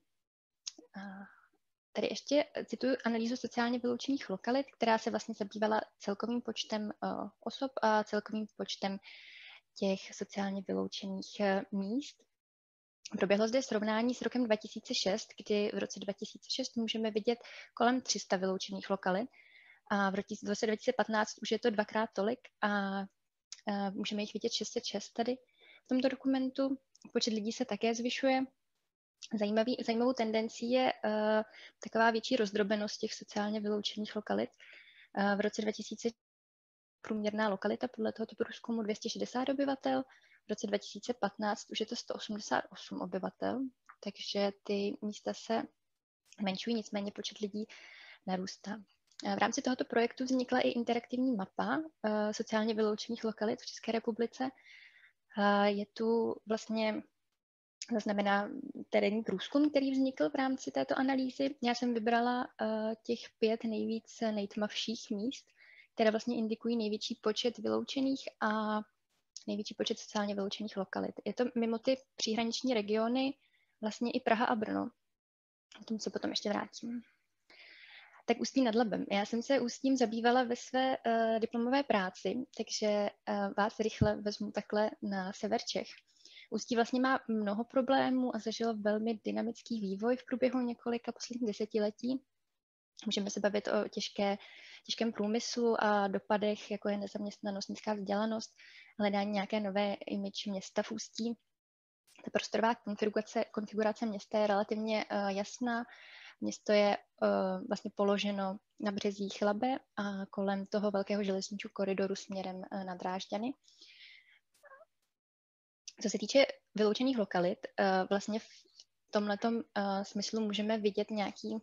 Tady ještě cituji analýzu sociálně vyloučených lokalit, která se vlastně zabývala celkovým počtem osob a celkovým počtem těch sociálně vyloučených míst. Proběhlo zde srovnání s rokem 2006, kdy v roce 2006 můžeme vidět kolem 300 vyloučených lokalit a v roce 2015 už je to dvakrát tolik a můžeme jich vidět 606 tady v tomto dokumentu. Počet lidí se také zvyšuje. Zajímavou tendencí je taková větší rozdrobenost těch sociálně vyloučených lokalit. V roce 2000 průměrná lokalita podle tohoto průzkumu 260 obyvatel, v roce 2015 už je to 188 obyvatel, takže ty místa se zmenšují, nicméně počet lidí narůstá. V rámci tohoto projektu vznikla i interaktivní mapa sociálně vyloučených lokalit v České republice. Je tu vlastně znamená terénní průzkum, který vznikl v rámci této analýzy. Já jsem vybrala těch 5 nejtmavších míst, které vlastně indikují největší počet vyloučených a největší počet sociálně vyloučených lokalit. Je to mimo ty příhraniční regiony vlastně i Praha a Brno. O tom se potom ještě vrátím. Tak Ústí nad Labem. Já jsem se Ústím zabývala ve své diplomové práci, takže vás rychle vezmu takhle na sever Čech. Ústí vlastně má mnoho problémů a zažilo velmi dynamický vývoj v průběhu několika posledních desetiletí. Můžeme se bavit o těžkém průmyslu a dopadech, jako je nezaměstnanost, nízká vzdělanost, hledání nějaké nové image města v Ústí. Ta prostorová konfigurace města je relativně jasná. Město je vlastně položeno na březích Labe a kolem toho velkého železničního koridoru směrem na Drážďany. Co se týče vyloučených lokalit, vlastně v tomhletom smyslu můžeme vidět nějaký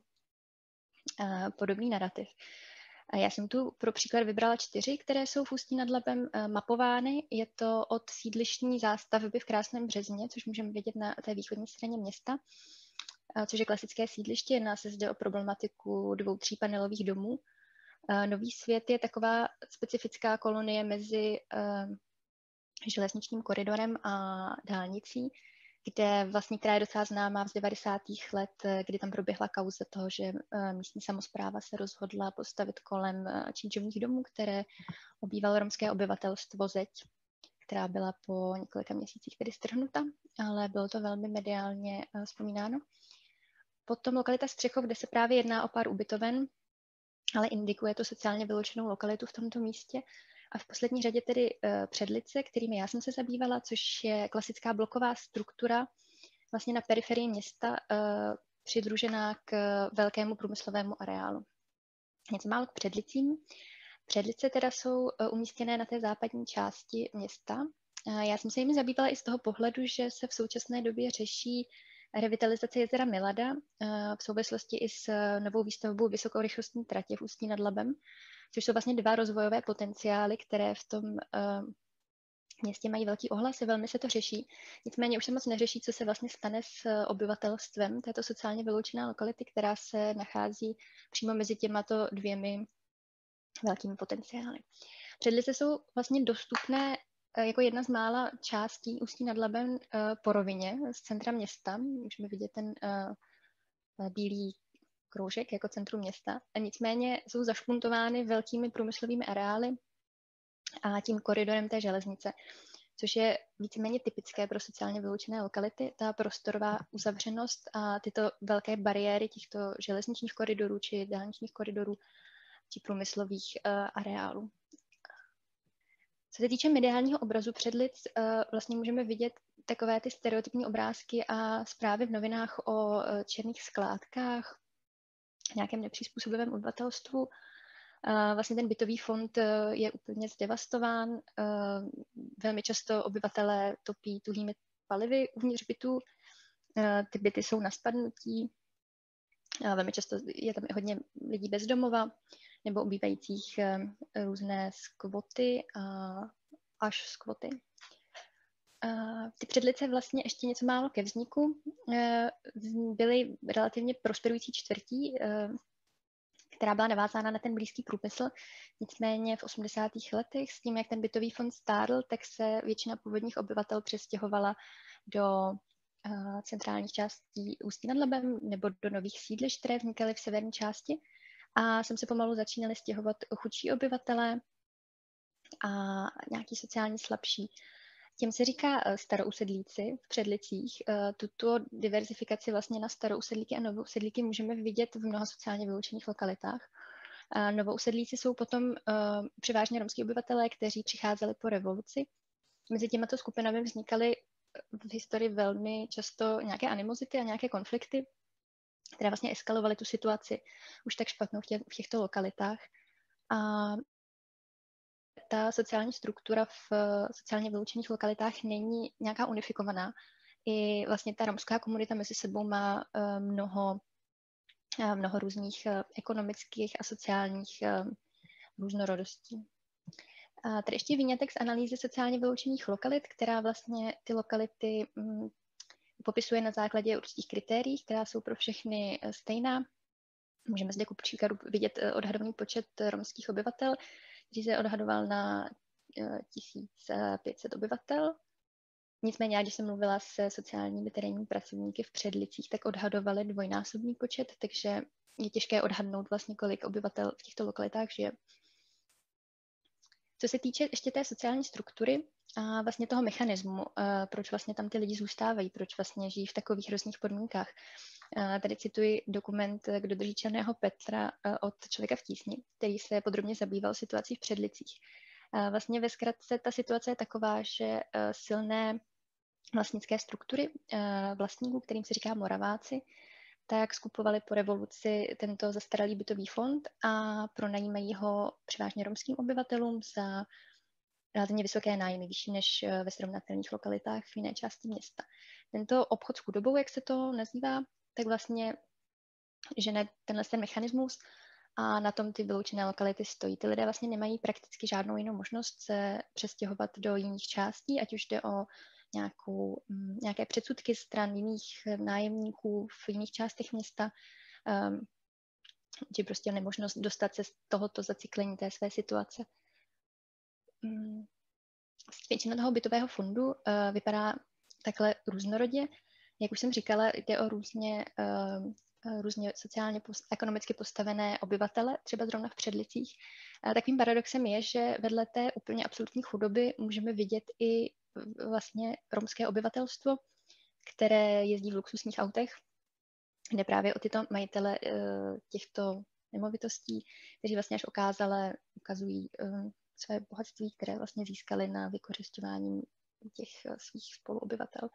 podobný narrativ. Já jsem tu pro příklad vybrala 4, které jsou v Ústí nad Labem mapovány. Je to od sídlištní zástavby v Krásném Březně, což můžeme vidět na té východní straně města, což je klasické sídliště. Jedná se zde o problematiku 2-3 panelových domů. Nový Svět je taková specifická kolonie mezi železničním koridorem a dálnicí, která je docela známá z 90. let, kdy tam proběhla kauza toho, že místní samospráva se rozhodla postavit kolem činčovních domů, které obývalo romské obyvatelstvo Zeď, která byla po několika měsících tedy strhnuta, ale bylo to velmi mediálně vzpomínáno. Potom lokalita Střechov, kde se právě jedná o pár ubytoven, ale indikuje to sociálně vyloučenou lokalitu v tomto místě. A v poslední řadě tedy Předlice, kterými já jsem se zabývala, což je klasická bloková struktura vlastně na periferii města přidružená k velkému průmyslovému areálu. Něco málo k Předlicím. Předlice teda jsou umístěné na té západní části města. Já jsem se jimi zabývala i z toho pohledu, že se v současné době řeší revitalizace jezera Milada v souvislosti i s novou výstavbou vysokorychlostní tratě v Ústí nad Labem, což jsou vlastně 2 rozvojové potenciály, které v tom městě mají velký ohlas, velmi se to řeší. Nicméně už se moc neřeší, co se vlastně stane s obyvatelstvem této sociálně vyloučené lokality, která se nachází přímo mezi těmato 2 velkými potenciály. Předlice jsou vlastně dostupné jako jedna z mála částí Ústí nad Labem po rovině z centra města. Můžeme vidět ten bílý kroužek jako centrum města. A nicméně jsou zašpuntovány velkými průmyslovými areály a tím koridorem té železnice, což je víceméně typické pro sociálně vyloučené lokality, ta prostorová uzavřenost a tyto velké bariéry těchto železničních koridorů či dálničních koridorů či průmyslových areálů. Co se týče mediálního obrazu Předlic, vlastně můžeme vidět takové ty stereotypní obrázky a zprávy v novinách o černých skládkách, nějakém nepřizpůsobivém obyvatelstvu. Vlastně ten bytový fond je úplně zdevastován. Velmi často obyvatelé topí tuhými palivy uvnitř bytů. Ty byty jsou na spadnutí. Velmi často je tam i hodně lidí bez domova nebo obývajících různé skvoty až skvoty. Ty Předlice vlastně ještě něco málo ke vzniku. Byly relativně prosperující čtvrtí, která byla navázána na ten blízký průmysl. Nicméně v 80. letech s tím, jak ten bytový fond stárl, tak se většina původních obyvatel přestěhovala do centrálních částí Ústí nad Labem nebo do nových sídlišť, které vznikaly v severní části. A sem se pomalu začínali stěhovat chudší obyvatelé a nějaký sociálně slabší. Těm se říká starousedlíci v Předlicích. Tuto diverzifikaci vlastně na starousedlíky a novousedlíky můžeme vidět v mnoha sociálně vyloučených lokalitách. Novousedlíci jsou potom převážně romský obyvatelé, kteří přicházeli po revoluci. Mezi těmato skupinami vznikaly v historii velmi často nějaké animozity a nějaké konflikty, které vlastně eskalovaly tu situaci už tak špatnou v těchto lokalitách. A ta sociální struktura v sociálně vyloučených lokalitách není nějaká unifikovaná. I vlastně ta romská komunita mezi sebou má mnoho různých ekonomických a sociálních různorodostí. A tady ještě výňatek z analýzy sociálně vyloučených lokalit, která vlastně ty lokality popisuje na základě určitých kritérií, která jsou pro všechny stejná. Můžeme zde ku příkladu vidět odhadovaný počet romských obyvatel, který se odhadoval na 1500 obyvatel. Nicméně, když jsem mluvila se sociálními terénními pracovníky v Předlicích, tak odhadovali dvojnásobný počet, takže je těžké odhadnout vlastně, kolik obyvatel v těchto lokalitách žije. Co se týče ještě té sociální struktury a vlastně toho mechanismu, proč vlastně tam ty lidi zůstávají, proč vlastně žijí v takových hrozných podmínkách. Tady cituji dokument Kdo drží černého Petra od Člověka v tísni, který se podrobně zabýval situací v Předlicích. Vlastně ve zkratce ta situace je taková, že silné vlastnické struktury vlastníků, kterým se říká Moraváci, tak skupovali po revoluci tento zastaralý bytový fond a pronajímají ho převážně romským obyvatelům za relativně vysoké nájmy, vyšší než ve srovnatelných lokalitách v jiné části města. Tento obchod s chudobou, jak se to nazývá, tak vlastně žene tenhle ten mechanismus a na tom ty vyloučené lokality stojí. Ty lidé vlastně nemají prakticky žádnou jinou možnost se přestěhovat do jiných částí, ať už jde o nějaké předsudky stran jiných nájemníků v jiných částech města, či prostě nemožnost dostat se z tohoto zacyklení té své situace. Většina toho bytového fondu vypadá takhle různorodě. Jak už jsem říkala, jde o různě sociálně ekonomicky postavené obyvatele, třeba zrovna v Předlicích. Takovým paradoxem je, že vedle té úplně absolutní chudoby můžeme vidět i vlastně romské obyvatelstvo, které jezdí v luxusních autech, kde právě o tyto majitele těchto nemovitostí, kteří vlastně až ukazují své bohatství, které vlastně získali na vykořisťování těch svých spoluobyvatel.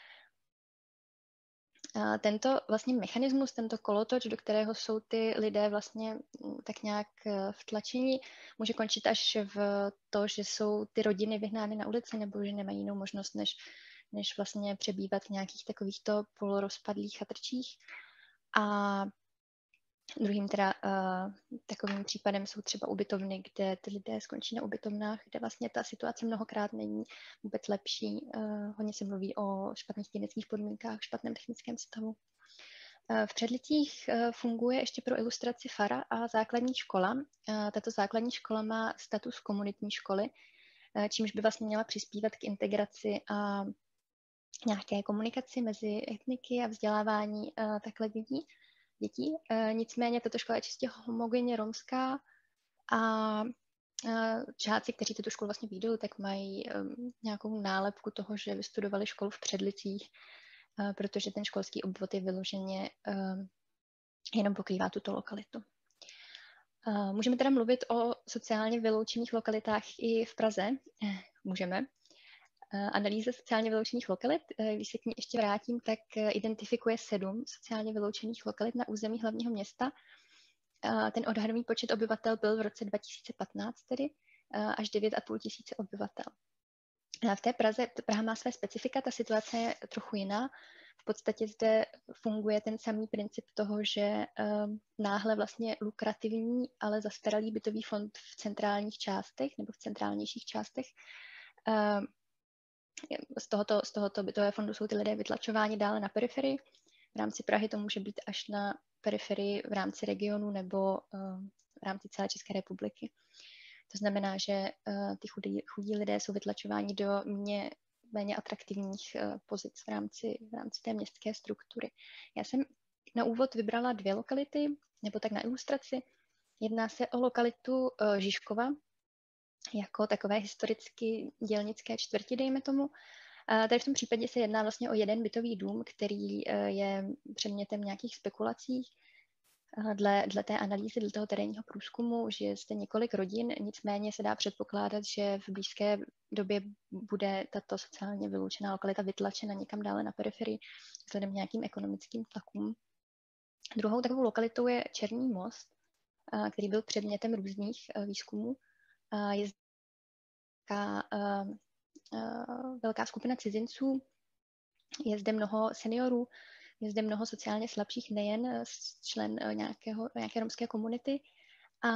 Tento vlastně mechanismus, tento kolotoč, do kterého jsou ty lidé vlastně tak nějak vtlačeni, může končit až v to, že jsou ty rodiny vyhnány na ulici nebo že nemají jinou možnost, než vlastně přebývat v nějakých takovýchto polorozpadlých chatrčích. A druhým teda takovým případem jsou třeba ubytovny, kde ty lidé skončí na ubytovnách, kde vlastně ta situace mnohokrát není vůbec lepší. Hodně se mluví o špatných hygienických podmínkách, špatném technickém stavu. V Předlicích funguje ještě pro ilustraci fara a základní škola. Tato základní škola má status komunitní školy, čímž by vlastně měla přispívat k integraci a nějaké komunikaci mezi etniky a vzdělávání takhle dětí. Nicméně tato škola je čistě homogenně romská a žáci, kteří tu školu vlastně vyjdou, tak mají nějakou nálepku toho, že vystudovali školu v Předlicích, protože ten školský obvod je vyloženě jenom pokrývá tuto lokalitu. Můžeme teda mluvit o sociálně vyloučených lokalitách i v Praze? Můžeme. Analýza sociálně vyloučených lokalit, když se k ní ještě vrátím, tak identifikuje 7 sociálně vyloučených lokalit na území hlavního města. Ten odhadový počet obyvatel byl v roce 2015 tedy až 9,5 tisíce obyvatel. V té Praha má své specifika, ta situace je trochu jiná. V podstatě zde funguje ten samý princip toho, že náhle vlastně lukrativní, ale zastaralý bytový fond v centrálních částech nebo v centrálnějších částech. Z tohoto bytového fondu jsou ty lidé vytlačováni dále na periferii. V rámci Prahy to může být až na periferii v rámci regionu nebo v rámci celé České republiky. To znamená, že ty chudí lidé jsou vytlačováni do méně atraktivních pozic v rámci té městské struktury. Já jsem na úvod vybrala 2 lokality, nebo tak na ilustraci. Jedná se o lokalitu Žižkova, jako takové historicky dělnické čtvrti, dejme tomu. Tady v tom případě se jedná vlastně o jeden bytový dům, který je předmětem nějakých spekulací. Dle té analýzy, dle toho terénního průzkumu, že je zde několik rodin, nicméně se dá předpokládat, že v blízké době bude tato sociálně vyloučená lokalita vytlačena někam dále na periferii vzhledem k nějakým ekonomickým tlakům. Druhou takovou lokalitou je Černý most, který byl předmětem různých výzkumů. Je velká skupina cizinců, je zde mnoho seniorů, je zde mnoho sociálně slabších, nejen člen nějaké romské komunity. A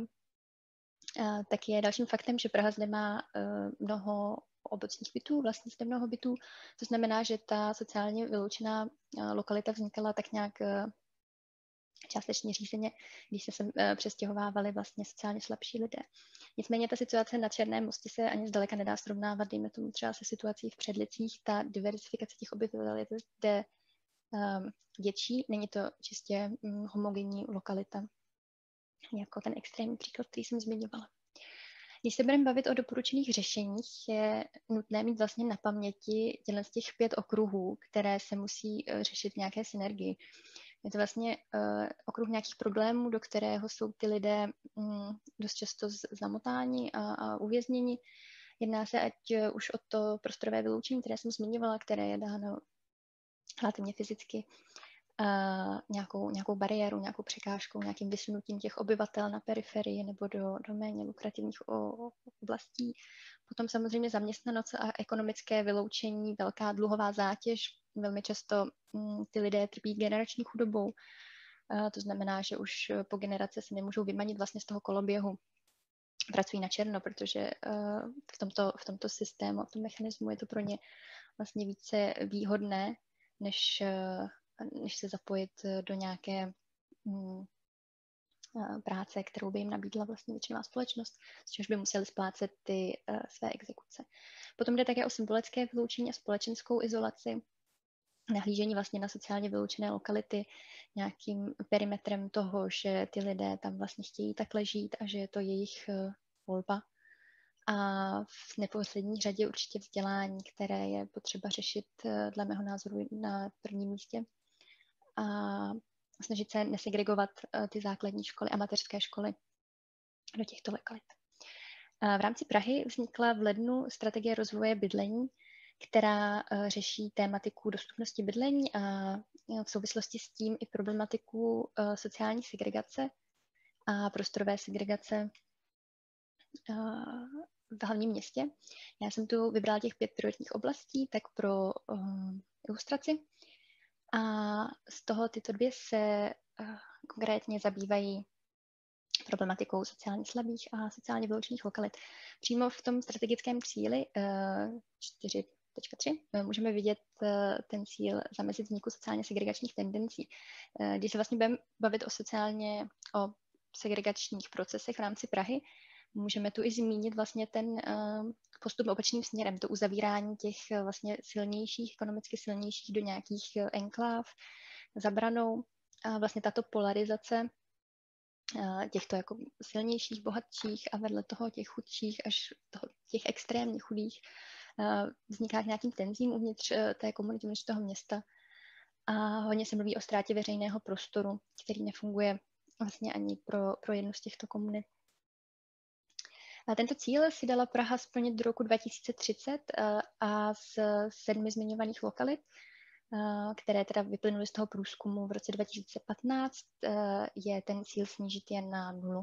tak je dalším faktem, že Praha zde má mnoho obecních bytů, vlastně zde mnoho bytů. To znamená, že ta sociálně vyloučená lokalita vznikala tak nějak částečně řízeně, když se sem přestěhovávali vlastně sociálně slabší lidé. Nicméně ta situace na Černém mostě se ani zdaleka nedá srovnávat, dejme tomu třeba se situací v Předlicích. Ta diversifikace těch obyvatel je zde větší, není to čistě homogenní lokalita, jako ten extrémní příklad, který jsem zmiňovala. Když se budeme bavit o doporučených řešeních, je nutné mít vlastně na paměti z těch 5 okruhů, které se musí řešit v nějaké synergii. Je to vlastně okruh nějakých problémů, do kterého jsou ty lidé dost často zamotáni a uvězněni. Jedná se ať už o to prostorové vyloučení, které jsem zmiňovala, které je dáno relativně fyzicky, nějakou bariéru, nějakou překážkou, nějakým vysunutím těch obyvatel na periferii nebo do méně lukrativních oblastí. Potom samozřejmě zaměstnanost a ekonomické vyloučení, velká dluhová zátěž. Velmi často ty lidé trpí generační chudobou. To znamená, že už po generace se nemůžou vymanit vlastně z toho koloběhu. Pracují na černo, protože v tomto systému, v tom mechanismu je to pro ně vlastně více výhodné, než se zapojit do nějaké práce, kterou by jim nabídla vlastně většinová společnost, což by museli splácet ty své exekuce. Potom jde také o symbolické vyloučení a společenskou izolaci, nahlížení vlastně na sociálně vyloučené lokality nějakým perimetrem toho, že ty lidé tam vlastně chtějí takhle žít a že je to jejich volba. A v neposlední řadě určitě vzdělání, které je potřeba řešit dle mého názoru na prvním místě. A snažit se nesegregovat ty základní školy a mateřské školy do těchto lokalit. V rámci Prahy vznikla v lednu strategie rozvoje bydlení, která řeší tématiku dostupnosti bydlení a v souvislosti s tím i problematiku sociální segregace a prostorové segregace v hlavním městě. Já jsem tu vybrala těch 5 prioritních oblastí, tak pro ilustraci. A z toho tyto 2 se konkrétně zabývají problematikou sociálně slabých a sociálně vyloučených lokalit. Přímo v tom strategickém cíli 4.3 můžeme vidět ten cíl zamezit vzniku sociálně segregačních tendencí. Když se vlastně budeme bavit o segregačních procesech v rámci Prahy, můžeme tu i zmínit vlastně ten postup opačným směrem, to uzavírání těch vlastně ekonomicky silnějších do nějakých enkláv za branou. A vlastně tato polarizace těchto jako silnějších, bohatších a vedle toho těch chudších až těch extrémně chudých vzniká k nějakým tenzím uvnitř té komunity, uvnitř toho města. A hodně se mluví o ztrátě veřejného prostoru, který nefunguje vlastně ani pro jednu z těchto komunit. A tento cíl si dala Praha splnit do roku 2030 a z 7 zmiňovaných lokalit, které teda vyplynuly z toho průzkumu v roce 2015, je ten cíl snížit jen na 0.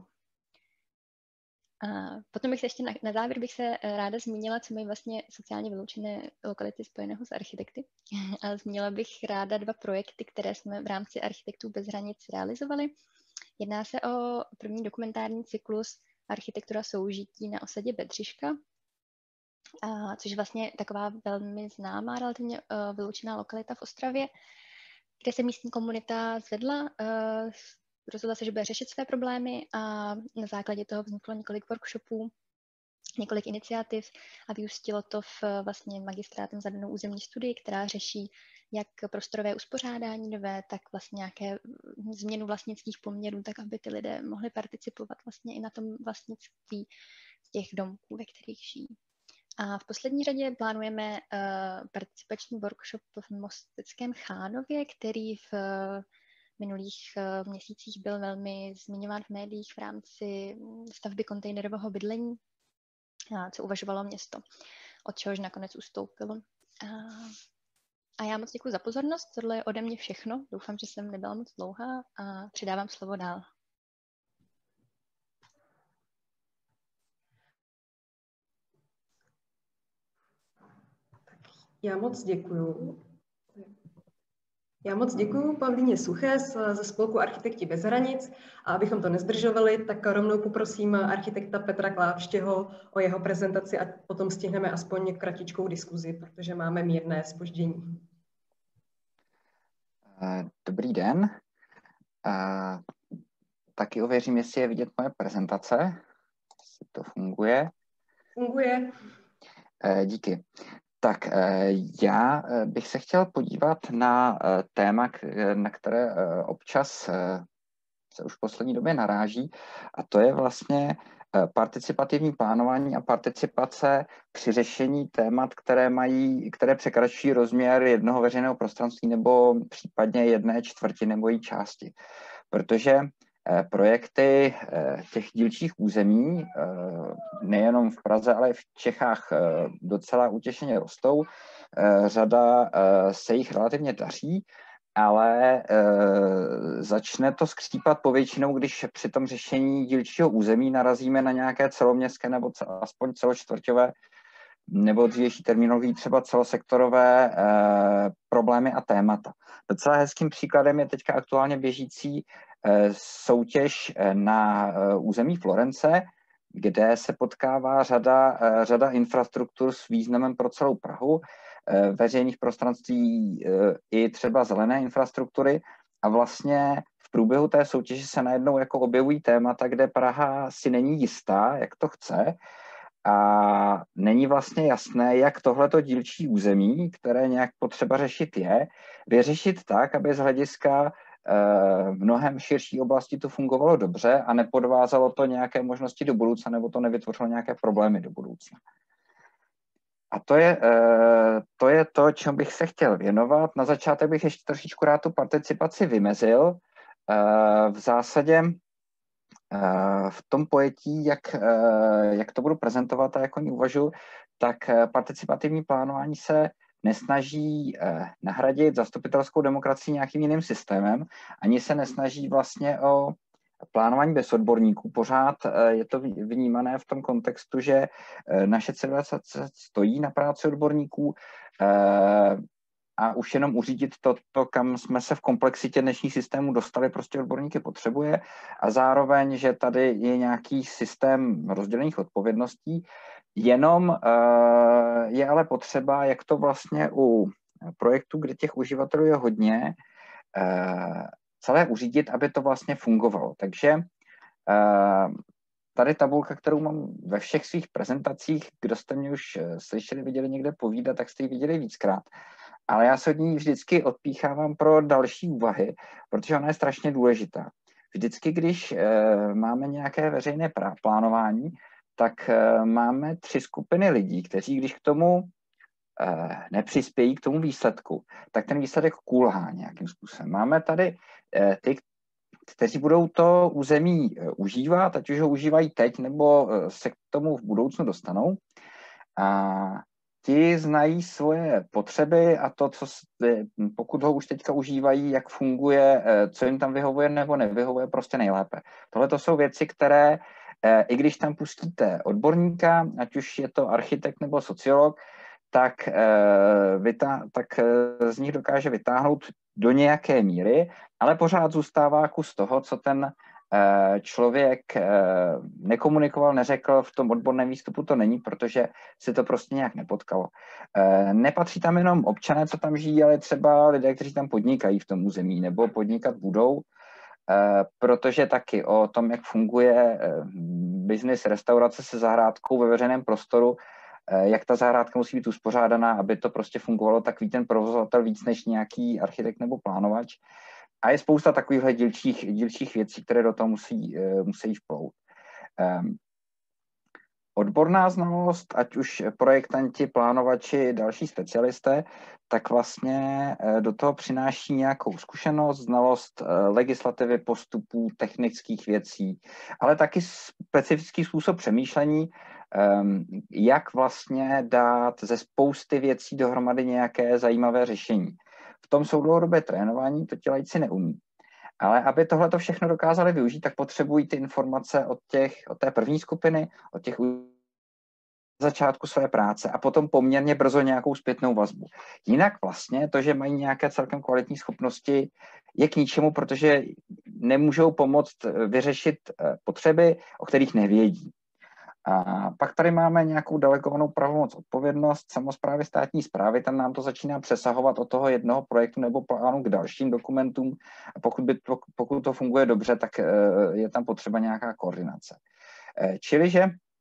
Potom bych se ještě na závěr bych se ráda zmínila, co mají vlastně sociálně vyloučené lokality spojeného s architekty. A zmínila bych ráda 2 projekty, které jsme v rámci Architektů bez hranic realizovali. Jedná se o první dokumentární cyklus Architektura soužití na osadě Bedřiška, což je vlastně taková velmi známá, relativně vyloučená lokalita v Ostravě, kde se místní komunita zvedla, rozhodla se, že bude řešit své problémy a na základě toho vzniklo několik workshopů, několik iniciativ a vyústilo to v vlastně magistrátem zadanou územní studii, která řeší jak prostorové uspořádání nové, tak vlastně nějaké změnu vlastnických poměrů, tak aby ty lidé mohli participovat vlastně i na tom vlastnictví těch domků, ve kterých žijí. A v poslední řadě plánujeme participační workshop v Mosteckém Chánově, který v minulých měsících byl velmi zmiňován v médiích v rámci stavby kontejnerového bydlení, co uvažovalo město, od čehož nakonec ustoupilo. A já moc děkuji za pozornost, tohle je ode mě všechno. Doufám, že jsem nebyla moc dlouhá a předávám slovo dál. Já moc děkuju. Já moc děkuju Pavlíně Suché ze spolku Architekti bez hranic a abychom to nezdržovali, tak rovnou poprosím architekta Petra Klápštěho o jeho prezentaci a potom stihneme aspoň kratičkou diskuzi, protože máme mírné zpoždění. Dobrý den. Taky ověřím, jestli je vidět moje prezentace. Jestli to funguje. Funguje. Díky. Tak já bych se chtěl podívat na téma, na které občas se už v poslední době naráží, a to je vlastně participativní plánování a participace při řešení témat, které překračují rozměr jednoho veřejného prostranství nebo případně 1/4 nebo její části. Protože projekty těch dílčích území nejenom v Praze, ale i v Čechách docela utěšeně rostou. Řada se jich relativně daří, ale začne to skřípat povětšinou, když při tom řešení dílčího území narazíme na nějaké celoměstské nebo aspoň celočtvrťové nebo dřívější terminologií třeba celosektorové problémy a témata. Docela hezkým příkladem je teďka aktuálně běžící soutěž na území Florence, kde se potkává řada infrastruktur s významem pro celou Prahu, veřejných prostranství i třeba zelené infrastruktury, a vlastně v průběhu té soutěže se najednou jako objevují témata, kde Praha si není jistá, jak to chce, a není vlastně jasné, jak tohleto dílčí území, které nějak potřeba řešit je, vyřešit tak, aby z hlediska mnohem širší oblasti to fungovalo dobře a nepodvázalo to nějaké možnosti do budoucna nebo to nevytvořilo nějaké problémy do budoucna. A to je to, čemu bych se chtěl věnovat. Na začátek bych ještě trošičku rád tu participaci vymezil. V zásadě v tom pojetí, jak to budu prezentovat a jak o ní uvažuji, tak participativní plánování se nesnaží nahradit zastupitelskou demokracii nějakým jiným systémem, ani se nesnaží vlastně o plánování bez odborníků. Pořád je to vnímané v tom kontextu, že naše civilizace stojí na práci odborníků a už jenom uřídit to, kam jsme se v komplexitě dnešních systémů dostali, prostě odborníky potřebuje, a zároveň, že tady je nějaký systém rozdělených odpovědností, jenom je ale potřeba, jak to vlastně u projektů, kde těch uživatelů je hodně, celé uřídit, aby to vlastně fungovalo. Takže tady tabulka, kterou mám ve všech svých prezentacích, kdo jste mě už slyšeli, viděli někde povídat, tak jste ji viděli víckrát. Ale já se od ní vždycky odpíchávám pro další úvahy, protože ona je strašně důležitá. vždycky, když máme nějaké veřejné plánování, tak máme 3 skupiny lidí, kteří, když k tomu nepřispějí k tomu výsledku, tak ten výsledek kulhá nějakým způsobem. Máme tady ty, kteří budou to území užívat, ať už ho užívají teď, nebo se k tomu v budoucnu dostanou. A ti znají svoje potřeby a to, co pokud ho už teďka užívají, jak funguje, co jim tam vyhovuje nebo nevyhovuje, prostě nejlépe. Tohle to jsou věci, které, i když tam pustíte odborníka, ať už je to architekt nebo sociolog, tak z nich dokáže vytáhnout do nějaké míry, ale pořád zůstává kus toho, co ten člověk nekomunikoval, neřekl, v tom odborném výstupu to není, protože si to prostě nějak nepotkalo. Nepatří tam jenom občané, co tam žijí, ale třeba lidé, kteří tam podnikají v tom území nebo podnikat budou, protože taky o tom, jak funguje biznis restaurace se zahrádkou ve veřejném prostoru, jak ta zahrádka musí být uspořádaná, aby to prostě fungovalo, tak ví ten provozovatel víc než nějaký architekt nebo plánovač. A je spousta takovýchhle dílčích věcí, které do toho musí vplout. Odborná znalost, ať už projektanti, plánovači, další specialisté, tak vlastně do toho přináší nějakou zkušenost, znalost legislativy, postupů, technických věcí, ale taky specifický způsob přemýšlení, jak vlastně dát ze spousty věcí dohromady nějaké zajímavé řešení. V tom jsou dlouhodobé trénování, to ti laici neumí. Ale aby tohle to všechno dokázali využít, tak potřebují ty informace od té první skupiny, od těch začátku své práce a potom poměrně brzo nějakou zpětnou vazbu. Jinak vlastně to, že mají nějaké celkem kvalitní schopnosti, je k ničemu, protože nemůžou pomoct vyřešit potřeby, o kterých nevědí. A pak tady máme nějakou delegovanou pravomoc, odpovědnost samosprávy, státní správy, tam nám to začíná přesahovat od toho jednoho projektu nebo plánu k dalším dokumentům. A pokud to funguje dobře, tak je tam potřeba nějaká koordinace. Čiliže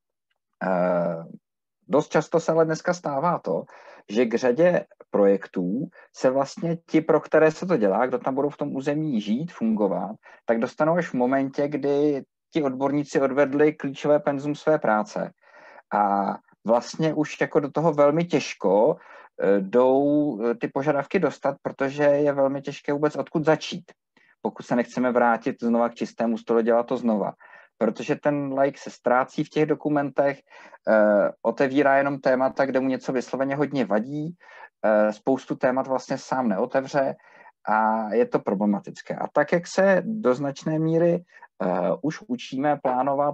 dost často se ale dneska stává to, že k řadě projektů se vlastně ti, pro které se to dělá, kdo tam budou v tom území žít, fungovat, tak dostanou až v momentě, kdy ti odborníci odvedli klíčové penzum své práce. A vlastně už jako do toho velmi těžko jdou ty požadavky dostat, protože je velmi těžké vůbec odkud začít, pokud se nechceme vrátit znova k čistému stolu, dělat to znova. Protože ten laik se ztrácí v těch dokumentech, otevírá jenom témata, kde mu něco vysloveně hodně vadí, spoustu témat vlastně sám neotevře a je to problematické. A tak, jak se do značné míry už učíme plánovat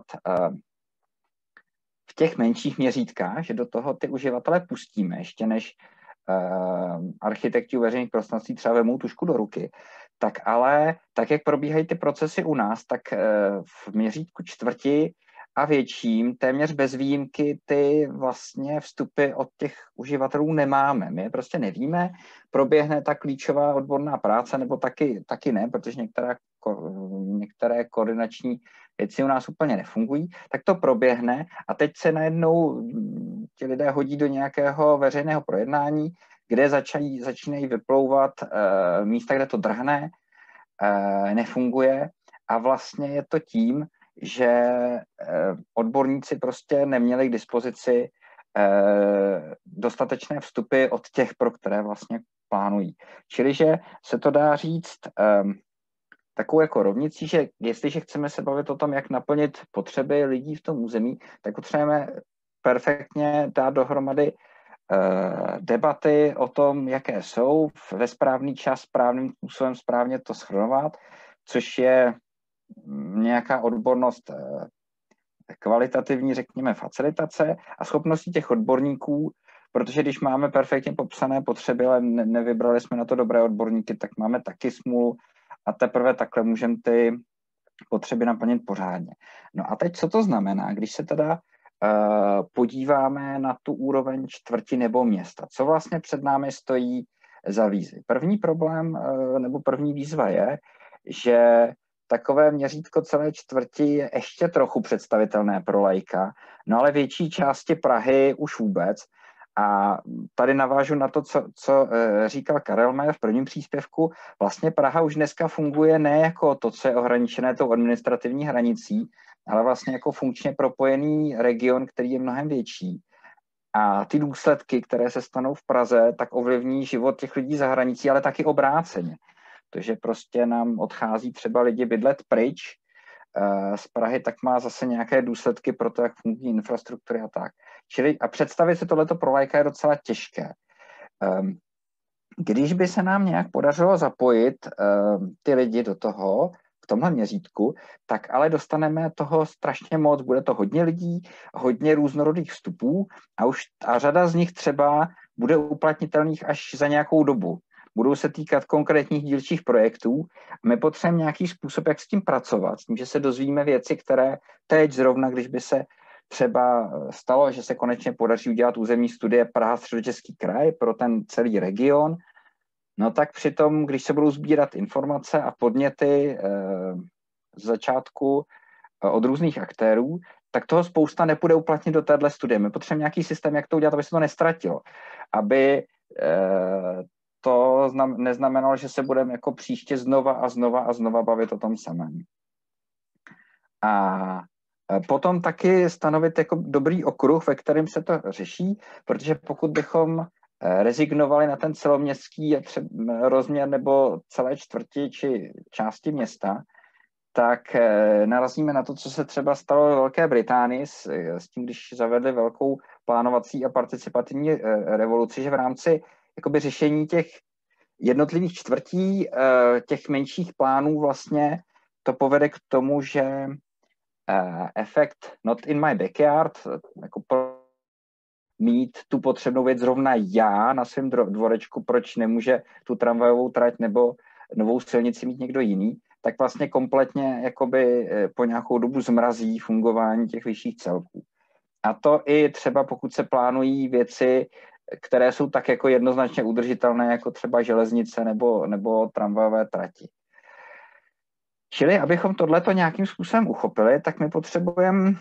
v těch menších měřítkách, že do toho ty uživatele pustíme, ještě než architekti veřejných prostranství třeba vemou tužku do ruky, tak ale tak, jak probíhají ty procesy u nás, tak v měřítku čtvrti a větším, téměř bez výjimky, ty vlastně vstupy od těch uživatelů nemáme. My je prostě nevíme, proběhne ta klíčová odborná práce, nebo taky ne, protože některé koordinační věci u nás úplně nefungují, tak to proběhne a teď se najednou ti lidé hodí do nějakého veřejného projednání, kde začínají vyplouvat místa, kde to drhne, nefunguje a vlastně je to tím, že odborníci prostě neměli k dispozici dostatečné vstupy od těch, pro které vlastně plánují. Čili, že se to dá říct takovou jako rovnicí, že jestliže chceme se bavit o tom, jak naplnit potřeby lidí v tom území, tak potřebujeme perfektně dát dohromady debaty o tom, jaké jsou, ve správný čas, správným způsobem správně to shrnovat, což je nějaká odbornost kvalitativní, řekněme, facilitace a schopností těch odborníků, protože když máme perfektně popsané potřeby, ale nevybrali jsme na to dobré odborníky, tak máme taky smůlu a teprve takhle můžeme ty potřeby naplnit pořádně. No a teď co to znamená, když se teda podíváme na tu úroveň čtvrti nebo města. Co vlastně před námi stojí za výzvy? První problém nebo první výzva je, že takové měřítko celé čtvrti je ještě trochu představitelné pro laika, no ale větší části Prahy už vůbec. A tady navážu na to, co říkal Karel Majer v prvním příspěvku. Vlastně Praha už dneska funguje ne jako to, co je ohraničené tou administrativní hranicí, ale vlastně jako funkčně propojený region, který je mnohem větší. A ty důsledky, které se stanou v Praze, tak ovlivní život těch lidí za hranicí, ale taky obráceně. Protože prostě nám odchází třeba lidi bydlet pryč z Prahy, tak má zase nějaké důsledky pro to, jak fungují infrastruktury a tak. Čili a představit si tohleto pro laika je docela těžké. Když by se nám nějak podařilo zapojit ty lidi do toho, v tomhle měřítku, tak ale dostaneme toho strašně moc. Bude to hodně lidí, hodně různorodých vstupů a řada z nich třeba bude uplatnitelných až za nějakou dobu. Budou se týkat konkrétních dílčích projektů. My potřebujeme nějaký způsob, jak s tím pracovat, s tím, že se dozvíme věci, které teď zrovna, když by se třeba stalo, že se konečně podaří udělat územní studie Praha-Středočeský kraj pro ten celý region, no tak přitom, když se budou sbírat informace a podněty z začátku od různých aktérů, tak toho spousta nepůjde uplatnit do téhle studie. My potřebujeme nějaký systém, jak to udělat, aby se to nestratilo. Aby to neznamenalo, že se budeme jako příště znova bavit o tom samém. A potom taky stanovit jako dobrý okruh, ve kterém se to řeší, protože pokud bychom rezignovali na ten celoměstský rozměr nebo celé čtvrti či části města, tak narazíme na to, co se třeba stalo ve Velké Británii s tím, když zavedli velkou plánovací a participativní revoluci, že v rámci jakoby řešení těch jednotlivých čtvrtí, těch menších plánů vlastně to povede k tomu, že efekt not in my backyard, jako mít tu potřebnou věc zrovna já na svém dvorečku, proč nemůže tu tramvajovou trať nebo novou silnici mít někdo jiný, tak vlastně kompletně jakoby po nějakou dobu zmrazí fungování těch vyšších celků. A to i třeba pokud se plánují věci, které jsou tak jako jednoznačně udržitelné, jako třeba železnice nebo tramvajové trati. Čili abychom tohleto nějakým způsobem uchopili, tak my potřebujeme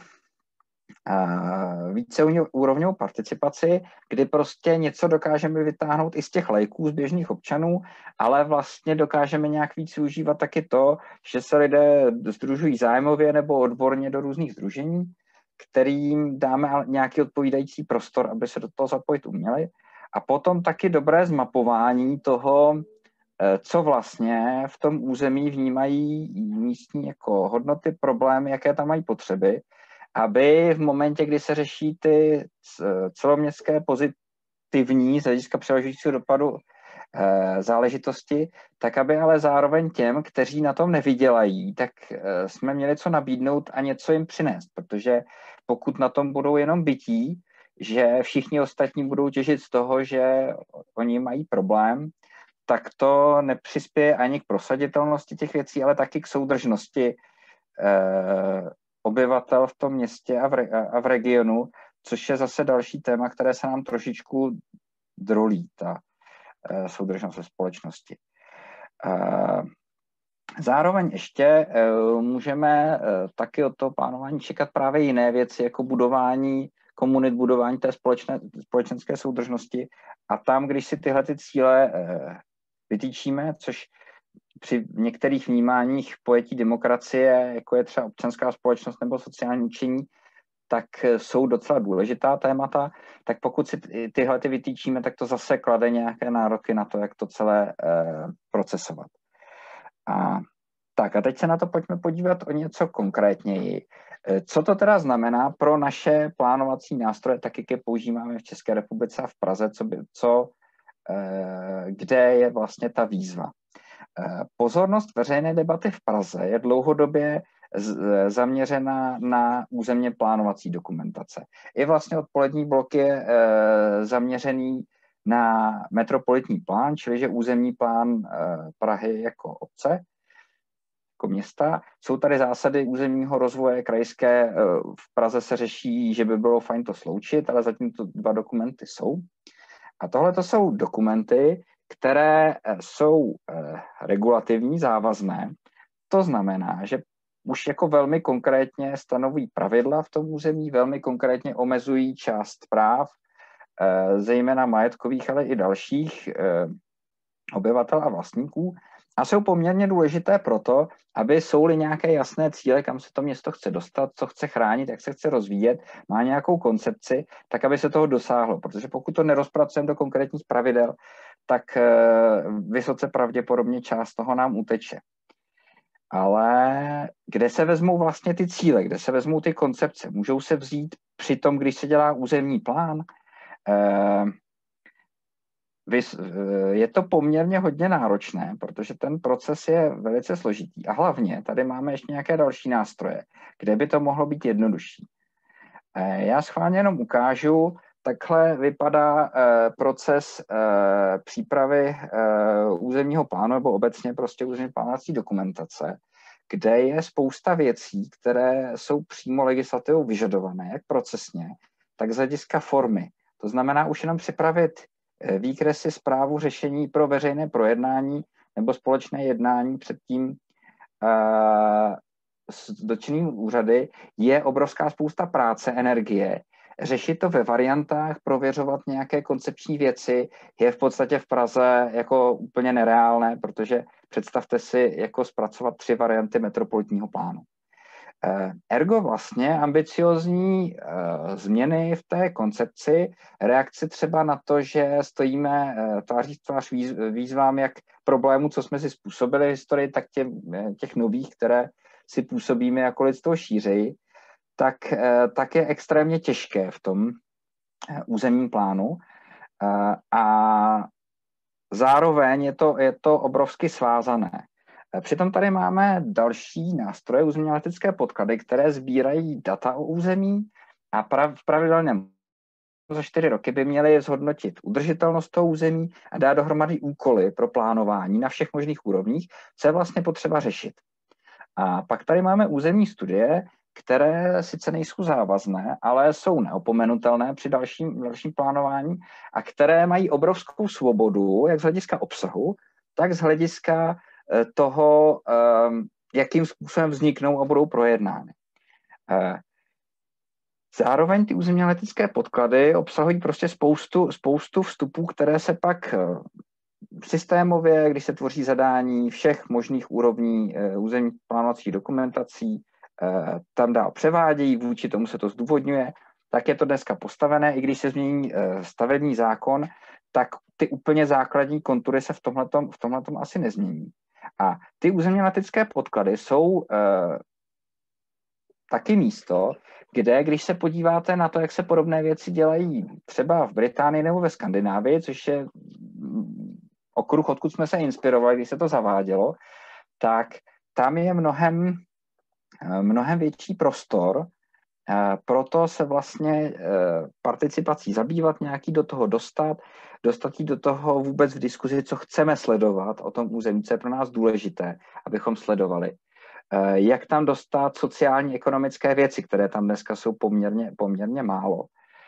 víceúrovňovou participaci, kdy prostě něco dokážeme vytáhnout i z těch laiků, z běžných občanů, ale vlastně dokážeme nějak víc využívat taky to, že se lidé sdružují zájmově nebo odborně do různých sdružení, kterým dáme nějaký odpovídající prostor, aby se do toho zapojit uměli. A potom taky dobré zmapování toho, co vlastně v tom území vnímají místní jako hodnoty, problémy, jaké tam mají potřeby, aby v momentě, kdy se řeší ty celoměstské pozitivní z hlediska převažujícího dopadu záležitosti, tak aby ale zároveň těm, kteří na tom nevydělají, tak jsme měli co nabídnout a něco jim přinést, protože pokud na tom budou jenom bytí, že všichni ostatní budou těžit z toho, že oni mají problém, tak to nepřispěje ani k prosaditelnosti těch věcí, ale taky k soudržnosti obyvatel v tom městě a v regionu, což je zase další téma, které se nám trošičku drolí, ta soudržnost ve společnosti. Zároveň ještě můžeme taky od toho plánování čekat právě jiné věci, jako budování komunit, budování té společenské soudržnosti. A tam, když si tyhle ty cíle vytýčíme, což při některých vnímáních pojetí demokracie, jako je třeba občanská společnost nebo sociální učení, tak jsou docela důležitá témata, tak pokud si tyhle ty vytýčíme, tak to zase klade nějaké nároky na to, jak to celé procesovat. A teď se na to pojďme podívat o něco konkrétněji. Co to teda znamená pro naše plánovací nástroje, tak jak je používáme v České republice a v Praze, kde je vlastně ta výzva? Pozornost veřejné debaty v Praze je dlouhodobě zaměřena na územně plánovací dokumentace. I vlastně odpolední blok je zaměřený na metropolitní plán, čili že územní plán Prahy jako obce, jako města. Jsou tady zásady územního rozvoje krajské. V Praze se řeší, že by bylo fajn to sloučit, ale zatím to 2 dokumenty jsou. A tohle to jsou dokumenty, které jsou regulativní, závazné. To znamená, že už jako velmi konkrétně stanovují pravidla v tom území, velmi konkrétně omezují část práv zejména majetkových, ale i dalších obyvatel a vlastníků, a jsou poměrně důležité proto, aby jsou-li nějaké jasné cíle, kam se to město chce dostat, co chce chránit, jak se chce rozvíjet, má nějakou koncepci, tak aby se toho dosáhlo. Protože pokud to nerozpracujeme do konkrétních pravidel, tak vysoce pravděpodobně část toho nám uteče. Ale kde se vezmou vlastně ty cíle, kde se vezmou ty koncepce? Můžou se vzít při tom, když se dělá územní plán? Je to poměrně hodně náročné, protože ten proces je velice složitý. A hlavně tady máme ještě nějaké další nástroje, kde by to mohlo být jednodušší. Já schválně jenom ukážu, takhle vypadá proces přípravy územního plánu nebo obecně prostě územní plánovací dokumentace, kde je spousta věcí, které jsou přímo legislativou vyžadované, jak procesně, tak z hlediska formy. To znamená už jenom připravit výkresy, zprávu, řešení pro veřejné projednání nebo společné jednání předtím s dotčenými úřady je obrovská spousta práce, energie. Řešit to ve variantách, prověřovat nějaké koncepční věci je v podstatě v Praze jako úplně nereálné, protože představte si, jako zpracovat 3 varianty metropolitního plánu. Ergo vlastně ambiciozní změny v té koncepci, reakce třeba na to, že stojíme tváří v tvář výzvám jak problémů, co jsme si způsobili v historii, tak těch nových, které si působíme jako lidstvo šířeji, tak je extrémně těžké v tom územním plánu a zároveň je to obrovsky svázané. Přitom tady máme další nástroje, územní analytické podklady, které sbírají data o území a v pravidelném za 4 roky by měly zhodnotit udržitelnost toho území a dát dohromady úkoly pro plánování na všech možných úrovních, co je vlastně potřeba řešit. A pak tady máme územní studie, které sice nejsou závazné, ale jsou neopomenutelné při dalším plánování a které mají obrovskou svobodu, jak z hlediska obsahu, tak z hlediska toho, jakým způsobem vzniknou a budou projednány. Zároveň ty územně analytické podklady obsahují prostě spoustu vstupů, které se pak systémově, když se tvoří zadání všech možných úrovní územních plánovacích dokumentací, tam dál převádějí, vůči tomu se to zdůvodňuje, tak je to dneska postavené, i když se změní stavební zákon, tak ty úplně základní kontury se v tomhletom asi nezmění. A ty územně analytické podklady jsou taky místo, kde, když se podíváte na to, jak se podobné věci dělají třeba v Británii nebo ve Skandinávii, což je okruh, odkud jsme se inspirovali, když se to zavádělo, tak tam je mnohem větší prostor, proto se vlastně participací zabývat, nějaký do toho dostat jí do toho vůbec v diskuzi, co chceme sledovat o tom území, co je pro nás důležité, abychom sledovali. Jak tam dostat sociální, ekonomické věci, které tam dneska jsou poměrně málo.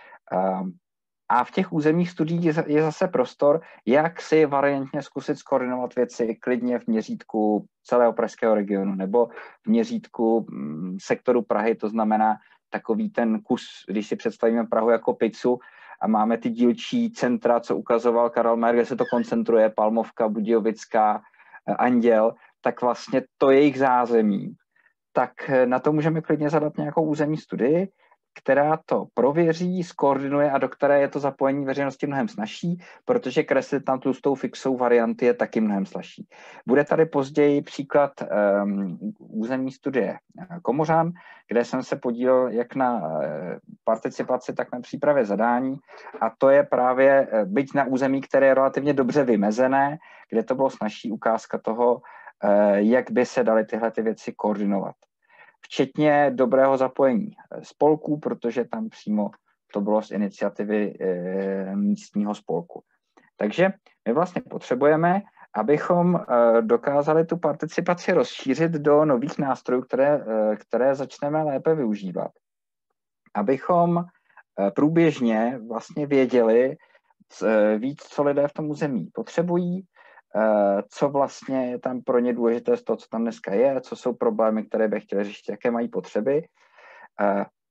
A v těch územních studiích je zase prostor, jak si variantně zkusit skoordinovat věci klidně v měřítku celého pražského regionu nebo v měřítku sektoru Prahy, to znamená takový ten kus, když si představíme Prahu jako pizzu a máme ty dílčí centra, co ukazoval Karel Mayer, kde se to koncentruje, Palmovka, Budějovická, Anděl, tak vlastně to je jejich zázemí. Tak na to můžeme klidně zadat nějakou územní studii, která to prověří, skoordinuje a do které je to zapojení veřejnosti mnohem snazší, protože kreslit tam tlustou fixou varianty je taky mnohem snazší. Bude tady později příklad územní studie Komořan, kde jsem se podílel jak na participaci, tak na přípravě zadání a to je právě byť na území, které je relativně dobře vymezené, kde to bylo snazší ukázka toho, jak by se daly tyhle ty věci koordinovat. Včetně dobrého zapojení spolků, protože tam přímo to bylo z iniciativy místního spolku. Takže my vlastně potřebujeme, abychom dokázali tu participaci rozšířit do nových nástrojů, které začneme lépe využívat. Abychom průběžně vlastně věděli víc, co lidé v tom území potřebují, co vlastně je tam pro ně důležité z toho, co tam dneska je, co jsou problémy, které by chtěli řešit, jaké mají potřeby.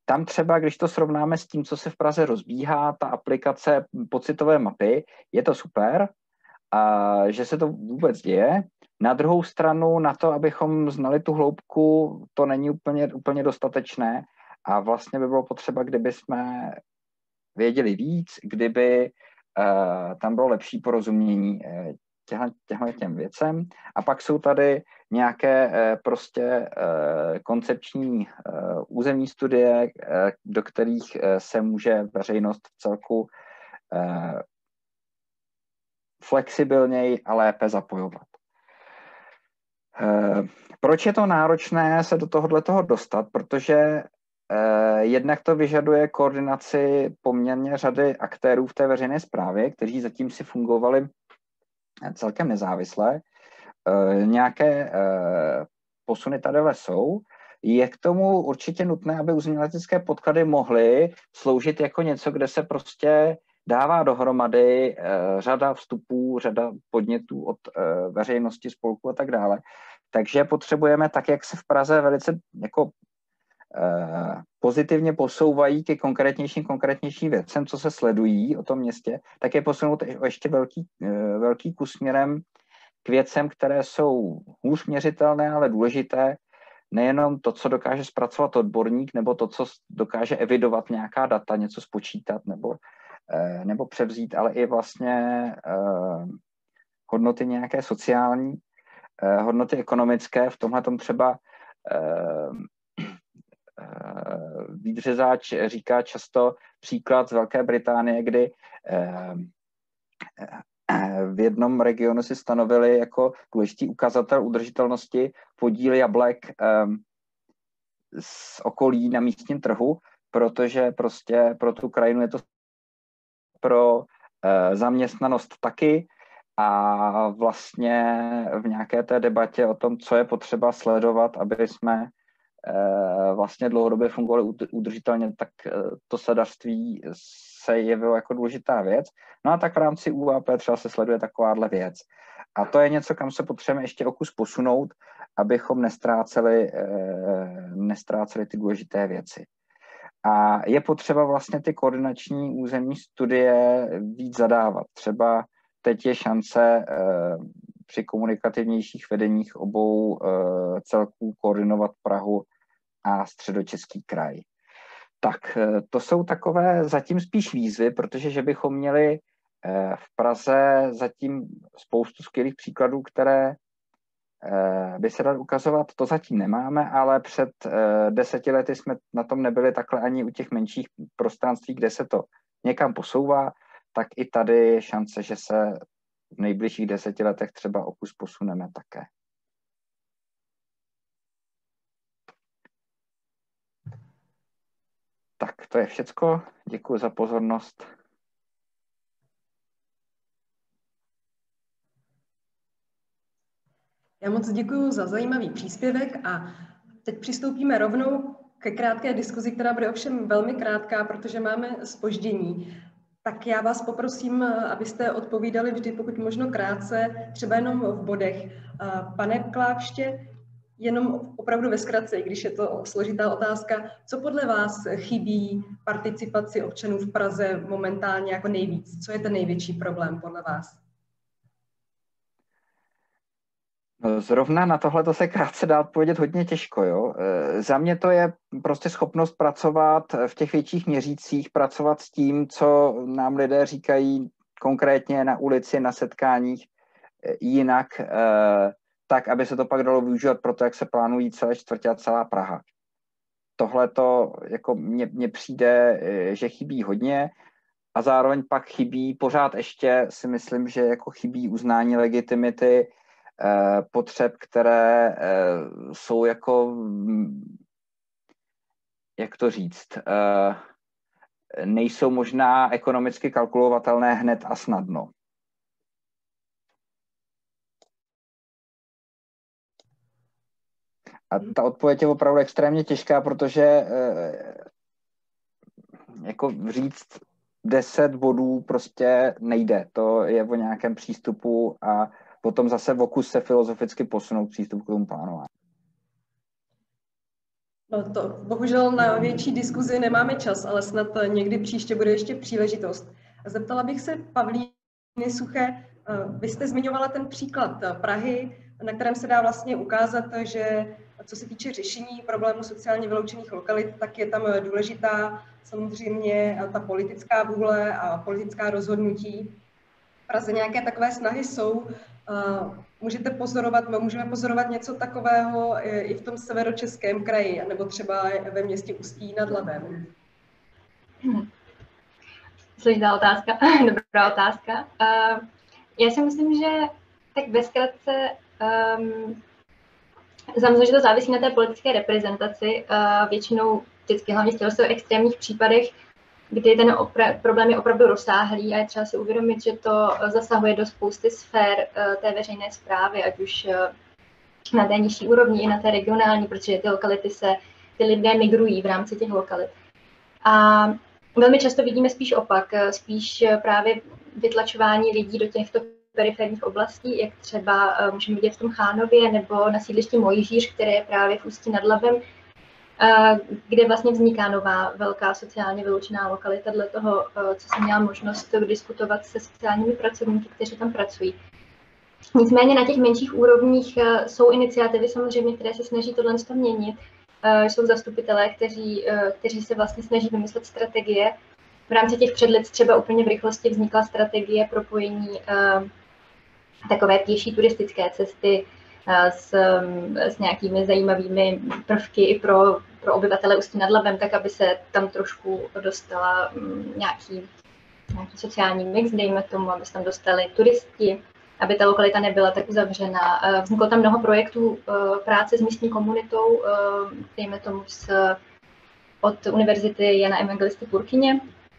tam třeba, když to srovnáme s tím, co se v Praze rozbíhá, ta aplikace pocitové mapy, je to super, a že se to vůbec děje. Na druhou stranu, na to, abychom znali tu hloubku, to není úplně dostatečné a vlastně by bylo potřeba, kdyby jsme věděli víc, kdyby tam bylo lepší porozumění těm věcem. A pak jsou tady nějaké prostě koncepční územní studie, do kterých se může veřejnost v celku flexibilněji a lépe zapojovat. Proč je to náročné se do toho dostat? Protože jednak to vyžaduje koordinaci poměrně řady aktérů v té veřejné správě, kteří zatím si fungovali celkem nezávisle. Nějaké posuny tady jsou. Je k tomu určitě nutné, aby umělecké podklady mohly sloužit jako něco, kde se prostě dává dohromady řada vstupů, řada podnětů od veřejnosti, spolků a tak dále. Takže potřebujeme, tak jak se v Praze velice jako pozitivně posouvají ke konkrétnějším věcem, co se sledují o tom městě, tak je posunout ještě velký kus směrem k věcem, které jsou hůř měřitelné, ale důležité. Nejenom to, co dokáže zpracovat odborník, nebo to, co dokáže evidovat nějaká data, něco spočítat nebo převzít, ale i vlastně hodnoty nějaké sociální, hodnoty ekonomické. V tomhletom třeba Vít Řezáč říká často příklad z Velké Británie, kdy v jednom regionu si stanovili jako důležitý ukazatel udržitelnosti podíl jablek z okolí na místním trhu, protože prostě pro tu krajinu je to pro zaměstnanost taky a vlastně v nějaké té debatě o tom, co je potřeba sledovat, aby jsme vlastně dlouhodobě fungovali udržitelně, tak to sadařství se jevilo jako důležitá věc. No a tak v rámci UAP třeba se sleduje takováhle věc. A to je něco, kam se potřebujeme ještě o kus posunout, abychom nestráceli ty důležité věci. A je potřeba vlastně ty koordinační územní studie víc zadávat. Třeba teď je šance při komunikativnějších vedeních obou celků koordinovat Prahu a Středočeský kraj. Tak to jsou takové zatím spíš výzvy, protože že bychom měli v Praze zatím spoustu skvělých příkladů, které by se dal ukazovat, to zatím nemáme, ale před 10 lety jsme na tom nebyli takhle ani u těch menších prostranství, kde se to někam posouvá, tak i tady je šance, že se v nejbližších 10 letech třeba o kus posuneme také. Tak to je všecko. Děkuji za pozornost. Já moc děkuji za zajímavý příspěvek a teď přistoupíme rovnou ke krátké diskuzi, která bude ovšem velmi krátká, protože máme zpoždění. Tak já vás poprosím, abyste odpovídali vždy pokud možno krátce, třeba jenom v bodech. Pane Klávště, jenom opravdu ve zkratce, i když je to složitá otázka, co podle vás chybí participaci občanů v Praze momentálně jako nejvíc? Co je ten největší problém podle vás? Zrovna na tohle to se krátce dá odpovědět hodně těžko. Jo? Za mě to je prostě schopnost pracovat v těch větších měřících, pracovat s tím, co nám lidé říkají konkrétně na ulici, na setkáních, jinak tak, aby se to pak dalo využívat pro to, jak se plánují celé čtvrtě a celá Praha. Tohle to jako mně přijde, že chybí hodně a zároveň pak chybí, pořád ještě si myslím, že jako chybí uznání legitimity potřeb, které jsou jako, jak to říct, nejsou možná ekonomicky kalkulovatelné hned a snadno. A ta odpověď je opravdu extrémně těžká, protože jako říct 10 bodů prostě nejde. To je o nějakém přístupu a potom zase v okus se filozoficky posunout přístup k tomu plánování. No to bohužel na větší diskuzi nemáme čas, ale snad někdy příště bude ještě příležitost. Zeptala bych se Pavlíny Suché, vy jste zmiňovala ten příklad Prahy, na kterém se dá vlastně ukázat, že co se týče řešení problému sociálně vyloučených lokalit, tak je tam důležitá samozřejmě ta politická vůle a politická rozhodnutí. V Praze nějaké takové snahy jsou. Můžeme pozorovat něco takového i v tom severočeském kraji, nebo třeba ve městě Ústí nad Labem? Složitá otázka, dobrá otázka. Já si myslím, že tak ve zkratce samozřejmě, že to závisí na té politické reprezentaci. Většinou vždycky, hlavně v těchto extrémních případech, kdy ten problém je opravdu rozsáhlý a je třeba si uvědomit, že to zasahuje do spousty sfér té veřejné správy, ať už na té nižší úrovni i na té regionální, protože ty lidé migrují v rámci těch lokalit. A velmi často vidíme spíš opak, spíš právě vytlačování lidí do těchto periferních oblastí, jak třeba můžeme vidět v tom Chánově nebo na sídlišti Mojžíř, které je právě v Ústí nad Labem, kde vlastně vzniká nová velká sociálně vyloučená lokalita dle toho, co jsem měla možnost diskutovat se sociálními pracovníky, kteří tam pracují. Nicméně na těch menších úrovních jsou iniciativy samozřejmě, které se snaží tohle měnit. Jsou zastupitelé, kteří se vlastně snaží vymyslet strategie. V rámci těch předlic třeba úplně v rychlosti vznikla strategie propojení takové pěší turistické cesty s nějakými zajímavými prvky i pro obyvatele Ústí nad Labem, tak aby se tam trošku dostala nějaký sociální mix, dejme tomu, aby se tam dostali turisti, aby ta lokalita nebyla tak uzavřená. Vzniklo tam mnoho projektů práce s místní komunitou, dejme tomu od Univerzity Jana Evangelisty Purkyně.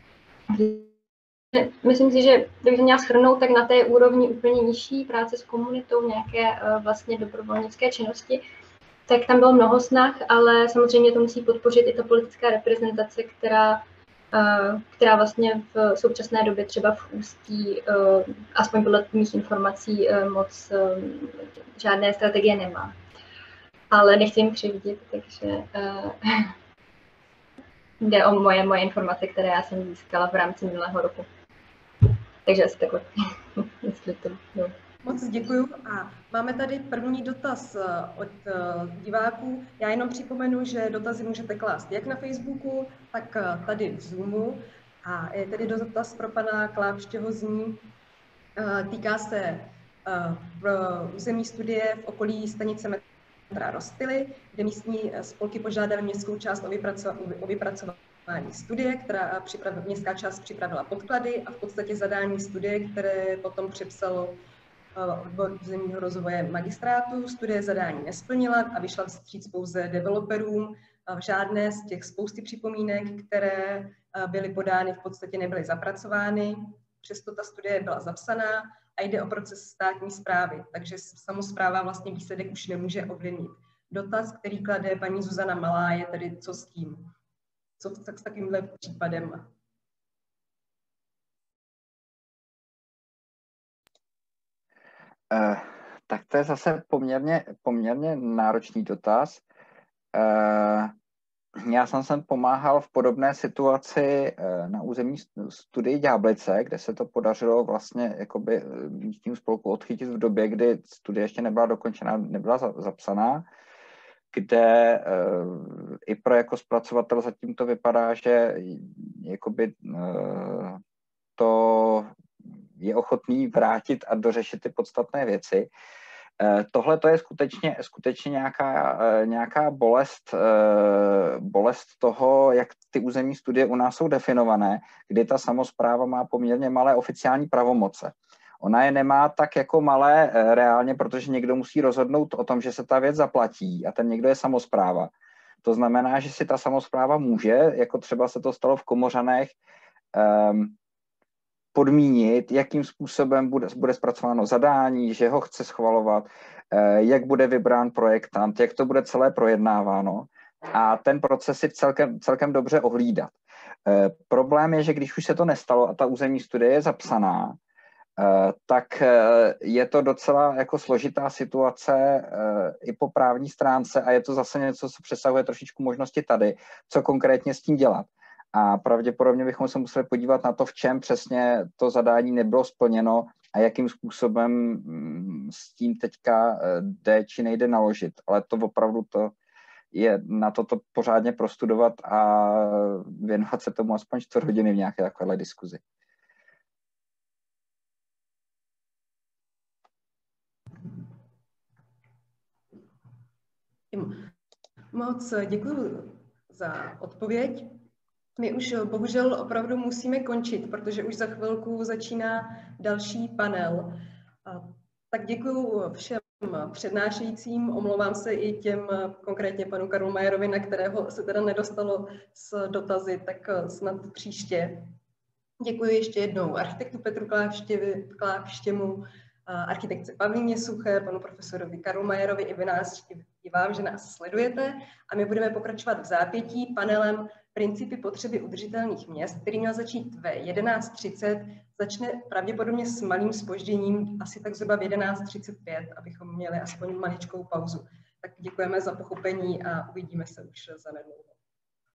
Myslím si, že kdybych to měla shrnout, tak na té úrovni úplně nižší práce s komunitou, nějaké vlastně dobrovolnické činnosti, tak tam bylo mnoho snah, ale samozřejmě to musí podpořit i ta politická reprezentace, která vlastně v současné době třeba v Ústí, aspoň podle mých informací, moc žádné strategie nemá. Ale nechci jim křivdit, takže jde o moje informace, které já jsem získala v rámci minulého roku. Takže asi takhle, jestli to jo. Moc děkuju a máme tady první dotaz od diváků. Já jenom připomenu, že dotazy můžete klást jak na Facebooku, tak tady v Zoomu. A je tedy dotaz pro pana Klápštěho zní, týká se územní studie v okolí stanice metra Rozptily, kde místní spolky požádaly městskou část o vypracování studie, která městská část připravila podklady a v podstatě zadání studie, které potom přepsalo odbor územního rozvoje magistrátu. Studie zadání nesplnila a vyšla vstříc pouze developerům. Žádné z těch spousty připomínek, které byly podány, v podstatě nebyly zapracovány. Přesto ta studie byla zapsaná a jde o proces státní správy, takže samospráva vlastně výsledek už nemůže ovlivnit. Dotaz, který klade paní Zuzana Malá, je tedy, co s tím? Co s takovýmhle případem? Tak to je zase poměrně náročný dotaz. Já jsem pomáhal v podobné situaci na územní studii Ďáblice, kde se to podařilo vlastně jakoby místnímu spolku odchytit v době, kdy studie ještě nebyla dokončená, nebyla zapsaná, kde i pro jako zpracovatel zatím to vypadá, že jakoby to je ochotný vrátit a dořešit ty podstatné věci. Tohle to je skutečně nějaká bolest toho, jak ty územní studie u nás jsou definované, kdy ta samospráva má poměrně malé oficiální pravomoce. Ona je nemá tak jako malé reálně, protože někdo musí rozhodnout o tom, že se ta věc zaplatí a ten někdo je samospráva. To znamená, že si ta samospráva může, jako třeba se to stalo v Komořanech, podmínit, jakým způsobem bude zpracováno zadání, že ho chce schvalovat, jak bude vybrán projektant, jak to bude celé projednáváno a ten proces si celkem dobře ohlídat. Problém je, že když už se to nestalo a ta územní studie je zapsaná, tak je to docela jako složitá situace i po právní stránce a je to zase něco, co přesahuje trošičku možnosti tady, co konkrétně s tím dělat. A pravděpodobně bychom se museli podívat na to, v čem přesně to zadání nebylo splněno a jakým způsobem s tím teďka jde či nejde naložit. Ale to opravdu to je na to pořádně prostudovat a věnovat se tomu aspoň 4 hodiny v nějaké takovéhle diskuzi. Moc děkuji za odpověď. My už bohužel opravdu musíme končit, protože už za chvilku začíná další panel. Tak děkuji všem přednášejícím, omlouvám se i těm konkrétně panu Karlu Majerovi, na kterého se teda nedostalo s dotazy, tak snad příště. Děkuji ještě jednou architektu Petru Klávštěmu, architektce Pavlíně Suché, panu profesorovi Karlu Majerovi i vám, že nás sledujete. A my budeme pokračovat v zápětí panelem Principy potřeby udržitelných měst, který měl začít ve 11:30. Začne pravděpodobně s malým zpožděním, asi tak zhruba v 11:35, abychom měli aspoň maličkou pauzu. Tak děkujeme za pochopení a uvidíme se už zanedlouho.